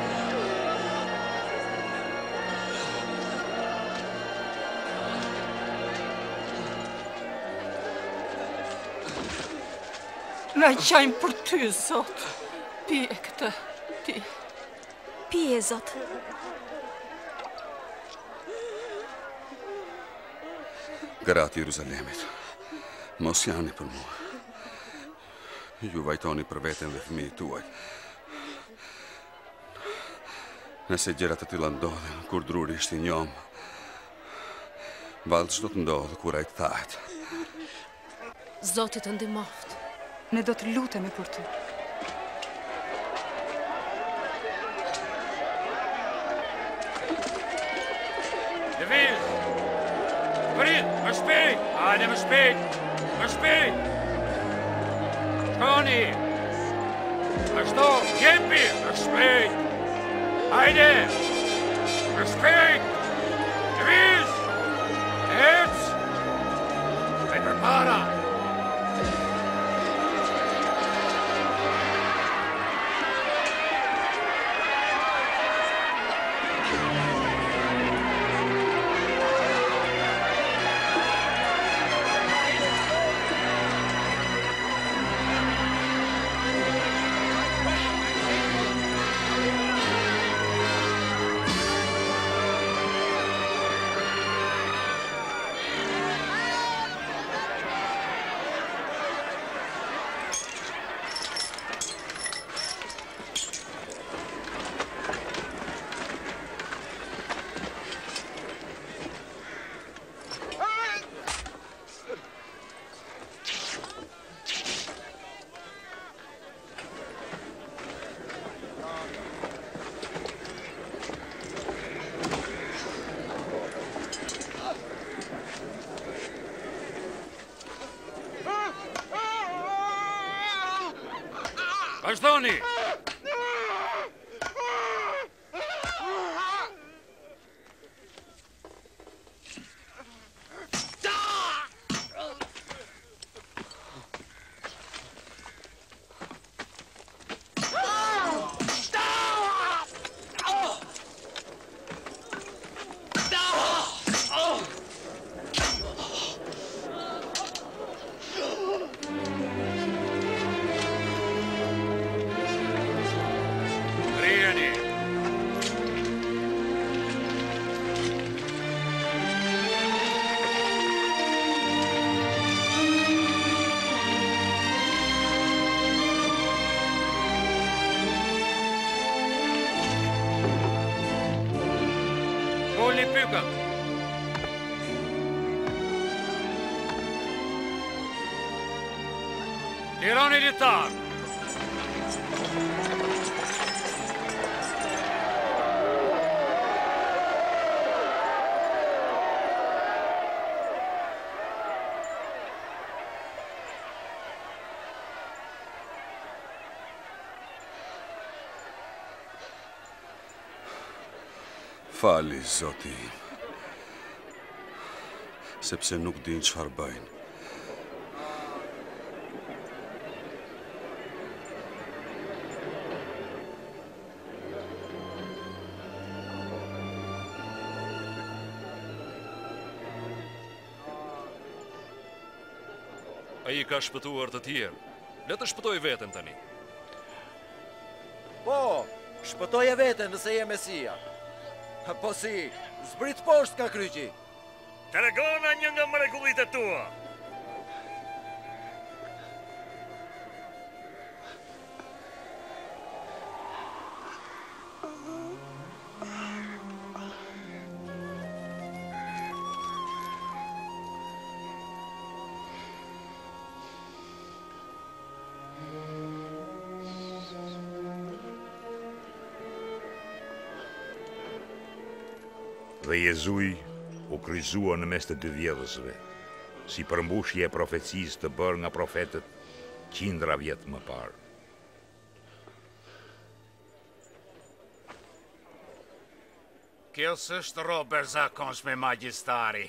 Na qajmë për ty, Zot. Pije këtë, ti. Pije, Zot. Gratë Jeruzalemit, mos jani për mua. Ju vajtoni për veten dhe fëmijët tuaj. Nëse gjërat të tilla ndodhen kur druri është i njom, vallë çdo të ndodhë kur ai të thahet. Zoti të ndihmoft. Ne do të lutemi për ty. Lëviz! Prit, më shpejt! Hajde më shpejt! Më shpejt! Shkoni! Ashtu, jepi! Më shpejt! Hajde! Më shpejt! Lëviz! Ec! Kaj përpara! Vazhdoni! Lironi litar! Fali, Zoti, sepse nuk din çfarë bëjnë. Ai ka shpëtuar të tjerë. Le të shpëtoj veten tani. Po, shpëtoje veten nëse je Mesia. Po si, zbrit poshtë ka kryqi. Tregona një nga mrekullitë tua. Dhe Jezuj u kryqëzua në mes të dy vjedhësve, si përmbushje e profecisë të bërë nga profetët qindra vjet më parë. Kjo s'është rober zakonshme, magjistari.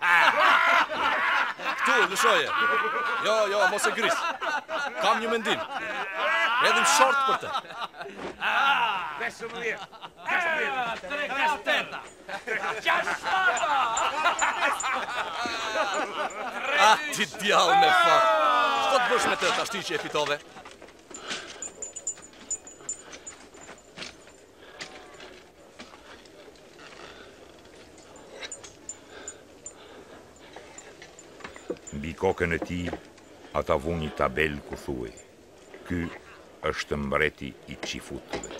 Këtu, lëshoje. Jo, mos e gris. Kam një mendim. Edhim short për të. 15. 3 ti djallë me fat. Shko të bësh me të ashti që e fitove? Mbi kokën e tij, ata vu një tabel ku thuaj: "Ky është mbreti i qifutëve."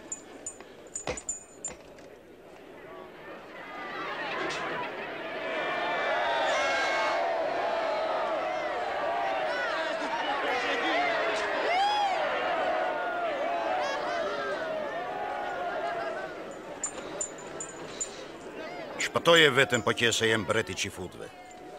Shpëtoje veten po qe se jem mbreti i qifutëve.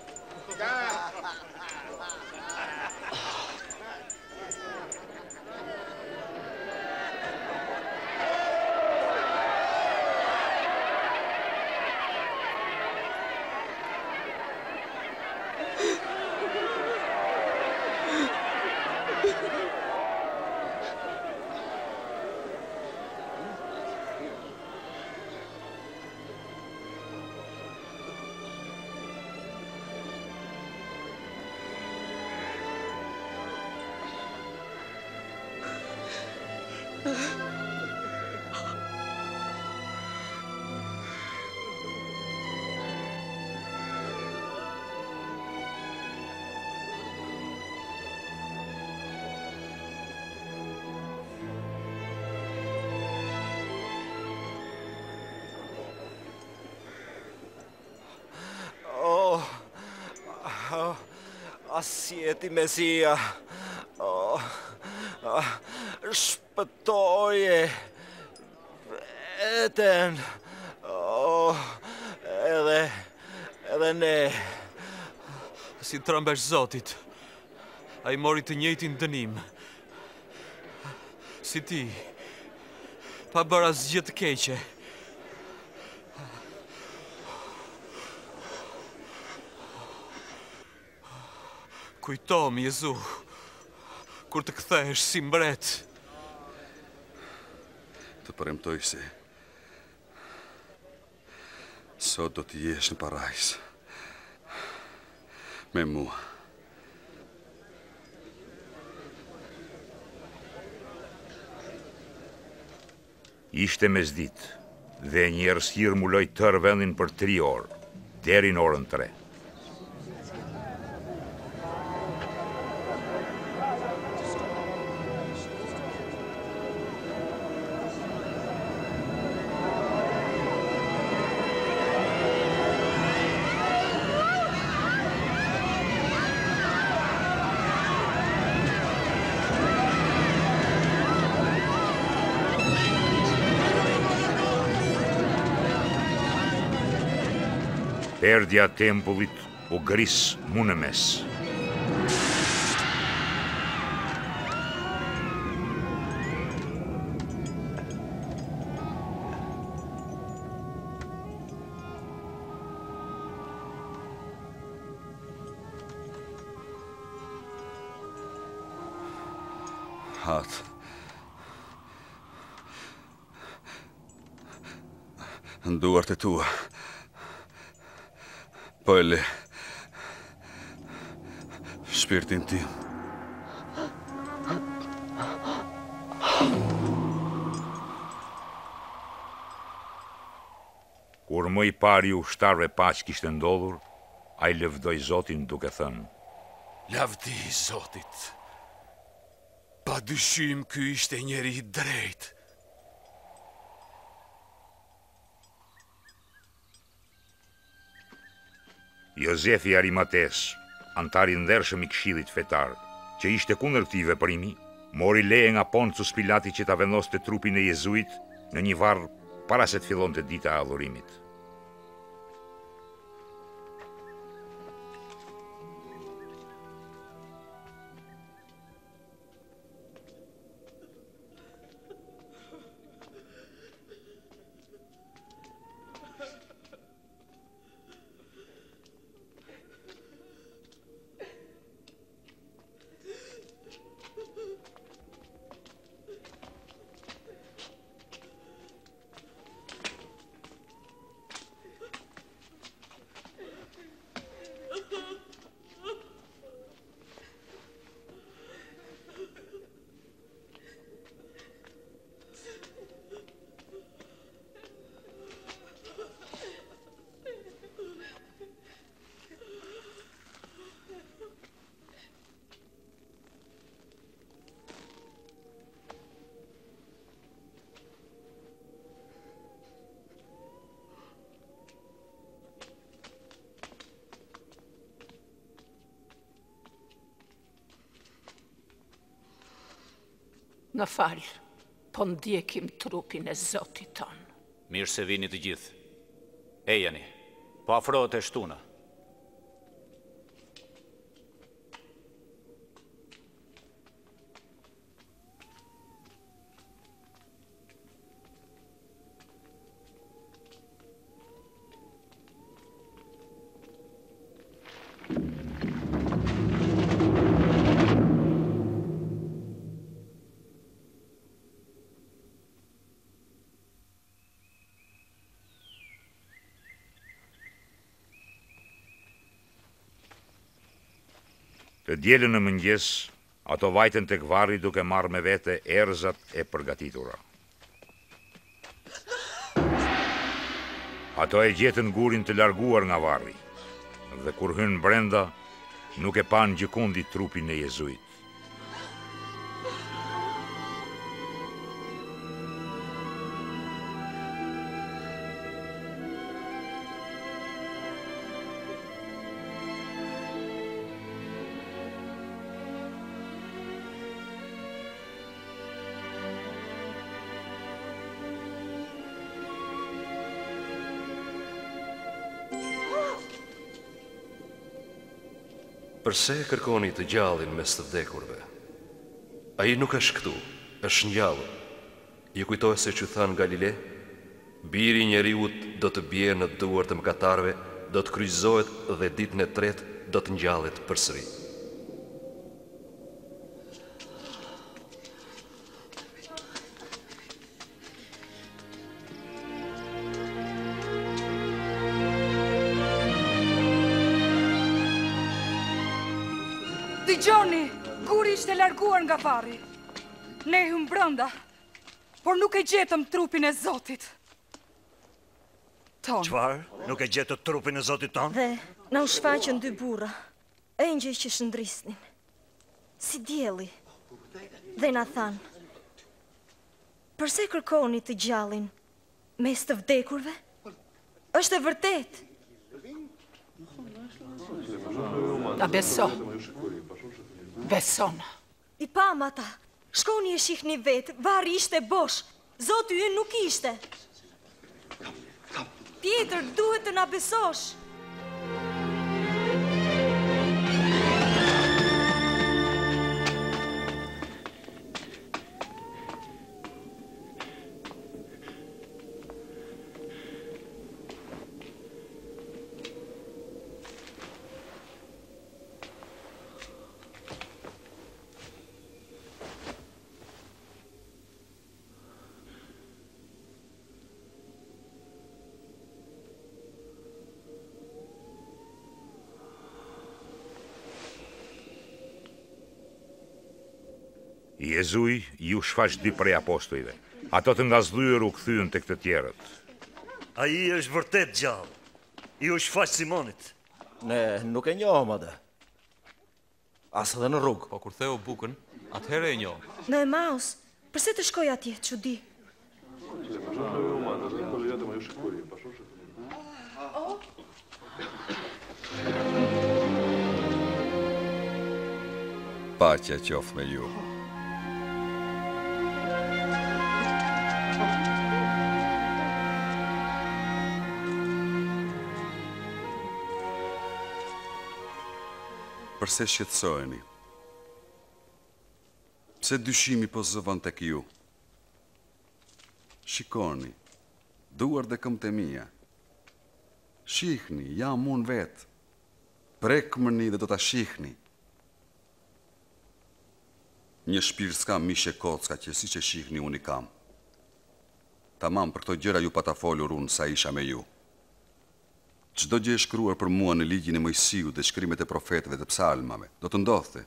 Si e ti Mesia, shpëtoje veten, edhe ne. Si trëmbesh Zotit, a I mori të njëjtin dënim. si ti, pa bërë asgjë të keqe. Kujtom, Jezu, kur të kthehesh si mbret. Të premtoj se sot do të jesh në parajs me mua. Ishte mesditë dhe një errësirë muloi tërë vendin për 3 orë, deri në orën 3. Perdja e tempullit u gris mu në mes. Hat. Në duart e tua. Po e le shpirtin tim. Kur më i pari ushtarëve paq kishte ndodhur, ai lëvdoi Zotin duke thënë: Lavdi Zotit. Pa dyshim ky ishte njeri i drejtë. Jozefi Arimates, antari ndershëm i këshillit fetar, që ishte kundër këtij veprimi, mori leje nga Pontius Pilati që ta vendoste trupin e Jezuit në një varr para se të fillonte dita e adhurimit. Në falë, po ndjekim trupin e Zotit tonë. Mirë se vini të gjithë. Ejani, po afrohet e shtuna. Të dielën në mëngjes, ato vajten tek varri duke marrë me vete erëzat e përgatitura. Ato e gjetën gurin të larguar nga varri, dhe kur hynë brenda, nuk e panë gjikundi trupin e Jezuit. Përse kërkoni të gjallin mes të vdekurve? Ai nuk është këtu, është ngjallur. Ju kujtohet se që thanë Galile, biri i njeriut do të bjerë në duar të mëkatarëve, do të kryqëzohet dhe ditën e tretë do të ngjallet përsëri. Dëgjoni, guri ishte larguar nga varri. Ne hym brenda, por nuk e gjetëm trupin e Zotit ton. Çfarë? Nuk e gjetët trupin e Zotit ton? Dhe na u shfaqën dy burra, engjëj që shëndrisnin, si dielli, dhe na thanë: "Përse kërkoni të gjallin mes të vdekurve? Është e vërtet." Ta beso. Besona. I pam ata, shkoni e shihni vetë, varri ishte bosh, Zoti ynë nuk ishte. Tjetër, duhet të na besosh. Jezuj ju shfaq dy prej apostujve. Ato të ngazhdyer u kthyen tek të tjerët. Ai është vërtet gjallë. I u shfaq Simonit. Ne nuk e njohëm atë. As edhe në rrugë. Po kur theu bukën, atëherë e njoh. Në Emaus, përse të shkoj atje, çudi? Paqja qoftë me ju. Përse shqetësoheni? Pse dyshimi po zëvon tek ju? Shikoni, duar dhe këmbët e mia. Shihni, jam unë vetë. Prekmëni dhe do ta shihni. Një shpirt s'kam mishe kocka që si që shihni unë i kam. Tamam për këto gjëra ju pata folur unë sa isha me ju. Çdo gjë e shkruar për mua në ligjin e Mojsiut dhe shkrimet e profetëve dhe psalmave, do të ndodhte.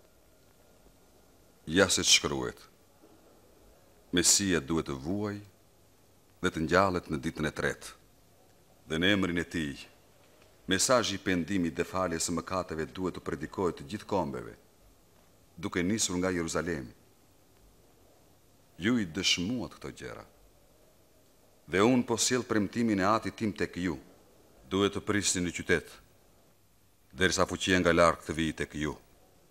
Ja se shkruhet. Mesia duhet të vuaj dhe të ngjallet në ditën e tretë. Dhe në emrin e tij, mesazhi i pendimit dhe faljes së mëkateve duhet të predikohet të gjithë kombeve, duke nisur nga Jeruzalemi. Ju i dëshmuat këto gjëra. Dhe unë po sjell premtimin e Atit tim tek ju. Duhet të prisni në qytet, derisa fuqia nga larg të vijë tek ju.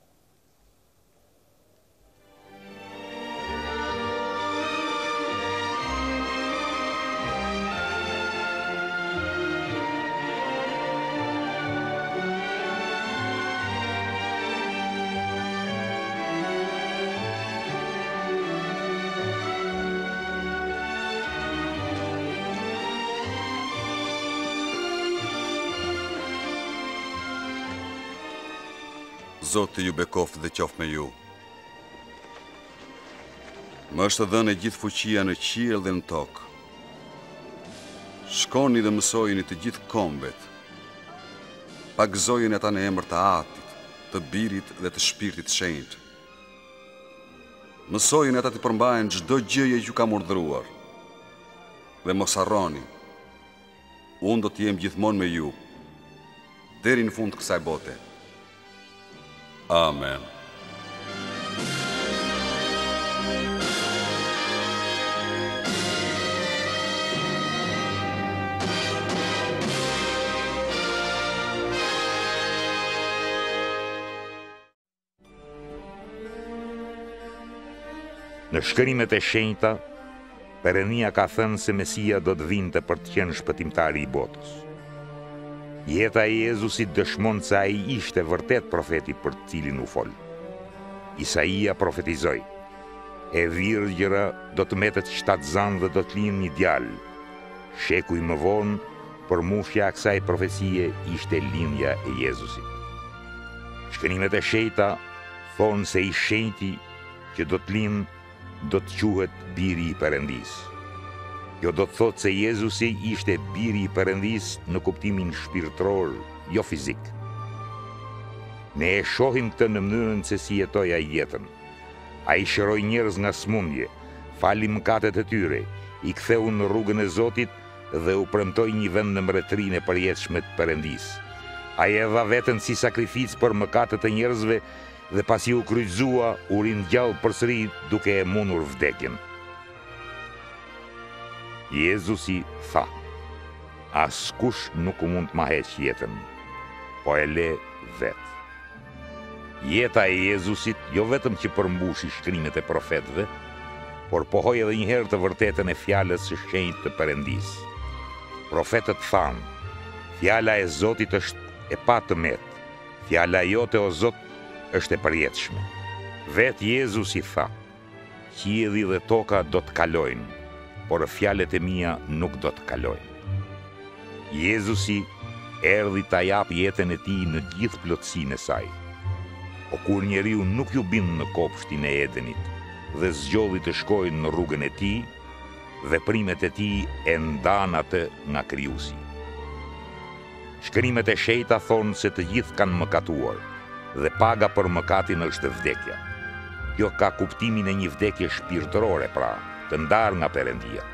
Zoti ju bekoft dhe qof me ju. Më është dhënë e gjithë fuqia në qiell dhe në tokë. Shkoni dhe mësojeni të gjithë kombet. Pagëzojeni ata në emër të Atit, të Birit dhe të Shpirtit Shenjtë. Mësojeni ata të përmbahen çdo gjëje që kam urdhëruar. Dhe mos harroni, unë do të jem gjithmonë me ju, deri në fund të kësaj bote. Amen. Në shkrimet e shenjta, Perëndia ka thënë se Mesia do të vinte për të qenë shpëtimtari i botës. Jeta e Jezusit dëshmon se ai ishte vërtet profeti për të cilin u fol. Isaia profetizoi: E virgjëra do të metet 7 zanë dhe do të linë një djalë. Sheku i më vonë, për mushja kësaj profesie ishte lindja e Jezusit. Shkrimet e shejta thonë se i shenjti që do të linë do të quhet biri i Perëndis. Jo do të thotë se Jezusi ishte biri i Perëndis në kuptimin shpirtëror, jo fizik. Ne e shohim këtë në mënyrën se si jetoi ai jetën. Ai shëroi njerëz nga smundje, fali mëkatet e tyre, i ktheu në rrugën e Zotit dhe u premtoi një vend në mbretërinë e përjetshme të Perëndis. Ai e dha veten si sakrificë për mëkatet e njerëzve dhe pasi u kryqëzua, u ringjall përsëri duke e mundur vdekjen. Jezusi tha: askush nuk mund të ma heq jetën, po e le vetë. Jeta e Jezusit jo vetëm që përmbushi shkrimet e profetëve, por pohoi edhe një herë të vërtetën e fjalës së shenjtë të Perëndis. Profetët thanë: fjala e Zotit është e patëmet, fjala jote o Zot është e përjetshme. Vetë Jezusi tha: qielli dhe toka do të kalojnë, por fjalët e mia nuk do të kalojnë. Jezusi erdhi ta jap jetën e tij në gjithë plotësinë e saj. O kur njeriu nuk ju bind në kopshtin e Edenit dhe zgjodhi të shkojnë në rrugën e tij, veprimet e tij e ndan atë nga Krijuesi. Shkrimet e shejta thonë se të gjithë kanë mëkatuar dhe paga për mëkatin është vdekja. Kjo ka kuptimin e një vdekje shpirtërore, pra, të ndarë nga Perëndia.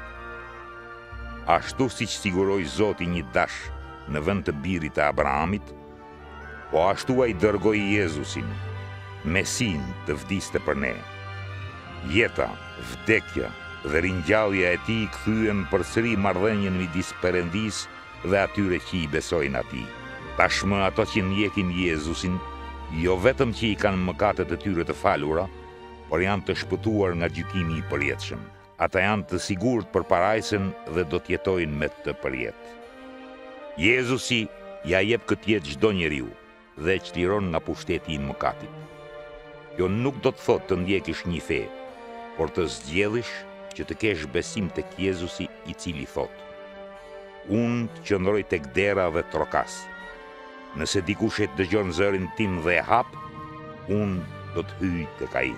Ashtu siç siguroi Zoti një dash në vend të birit të Abrahamit, po ashtu ai dërgoi Jezusin, Mesin, të vdiste për ne. Jeta, vdekja dhe ringjallja e tij kthyen përsëri marrëdhënien midis Perëndis dhe atyre që i besojnë atij. Tashmë ato që ndjekin Jezusin, jo vetëm që i kanë mëkatet e tyre të falura, por janë të shpëtuar nga gjykimi i përjetshëm. Ata janë të sigurt për parajsen dhe do të jetojnë me të përjet. Jezusi ja jep këtë jetë çdo njeriu dhe çliron nga pushteti i mëkatit. Jo nuk do të thotë të ndjekësh një fe, por të zgjedhësh që të kesh besim tek Jezusi, i cili thotë: unë të qëndroj tek dera dhe trokas. Nëse dikush e dëgjon zërin tim dhe e hap, unë do të hyj tek ai.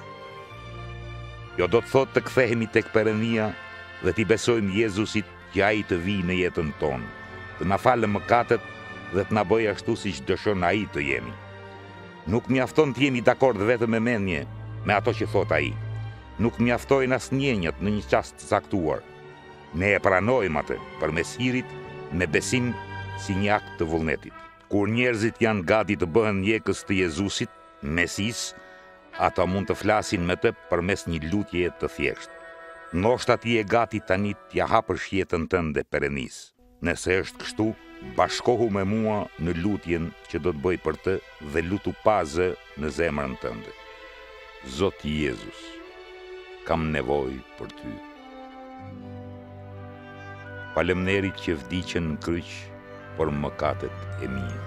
Jo do të thotë të kthehemi tek Perëndia dhe t'i besojmë Jezusit që ai të vijë në jetën tonë, të na falë mëkatet dhe të na bëjë ashtu siç dëshon ai të jemi. Nuk mjafton të jemi dakord vetëm me mendje me ato që thot ai. Nuk mjaftojnë as njenjët në një çast të caktuar. Ne e pranojmë atë përmes hirit me besim si një akt të vullnetit. Kur njerëzit janë gati të bëhen mjekës të Jezusit, Mesis, ata mund të flasin me të përmes një lutje të thjeshtë. Ndoshta ti e gati tani t'ja hapësh jetën tënde Perëndis. Nëse është kështu, bashkohu me mua në lutjen që do të bëj për të dhe lutu pa zë në zemrën tënde. Zoti Jezus, kam nevojë për ty. Faleminderit që vdiqën në kryq për mëkatet e mia.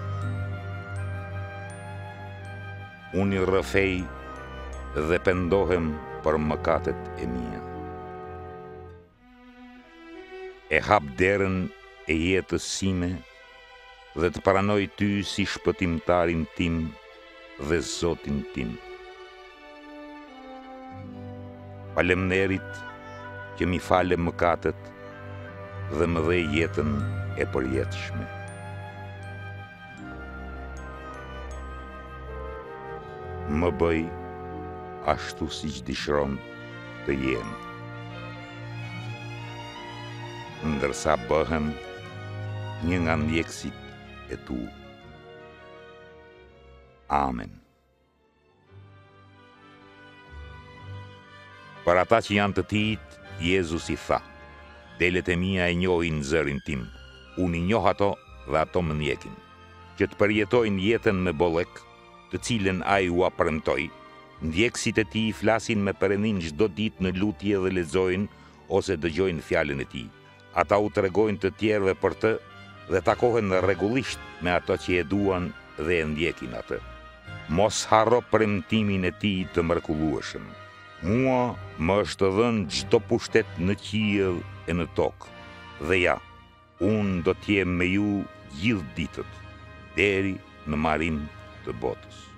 Unë i rrëfej dhe pendohem për mëkatet e mia. E hap derën e jetës sime dhe të pranoj ty si shpëtimtarin tim dhe Zotin tim. Faleminderit që mi fale mëkatet dhe më dhe jetën e përjetshme. Më bëj ashtu siç dëshiron të jem, ndërsa bëhem një nga ndjekësit e tu. Amen. Për ata që janë të tijit, Jezusi tha: delet e mia e njohin zërin tim, unë i njoh ato dhe ato më ndjekin, që të përjetojnë jetën me bollek, të cilën ai u premtoi. Ndjekësit e tij flasin me Perëndin çdo ditë në lutje dhe lexojnë ose dëgjojnë fjalën e tij. Ata u tregojnë të tjerëve për të dhe takohen rregullisht me ato që e duan dhe e ndjekin atë. Mos harro premtimin e tij të mrekullueshëm. Mua më është dhënë çdo pushtet në qiell e në tokë, dhe ja, unë do t'jem me ju gjithë ditët, deri në marrim të botës.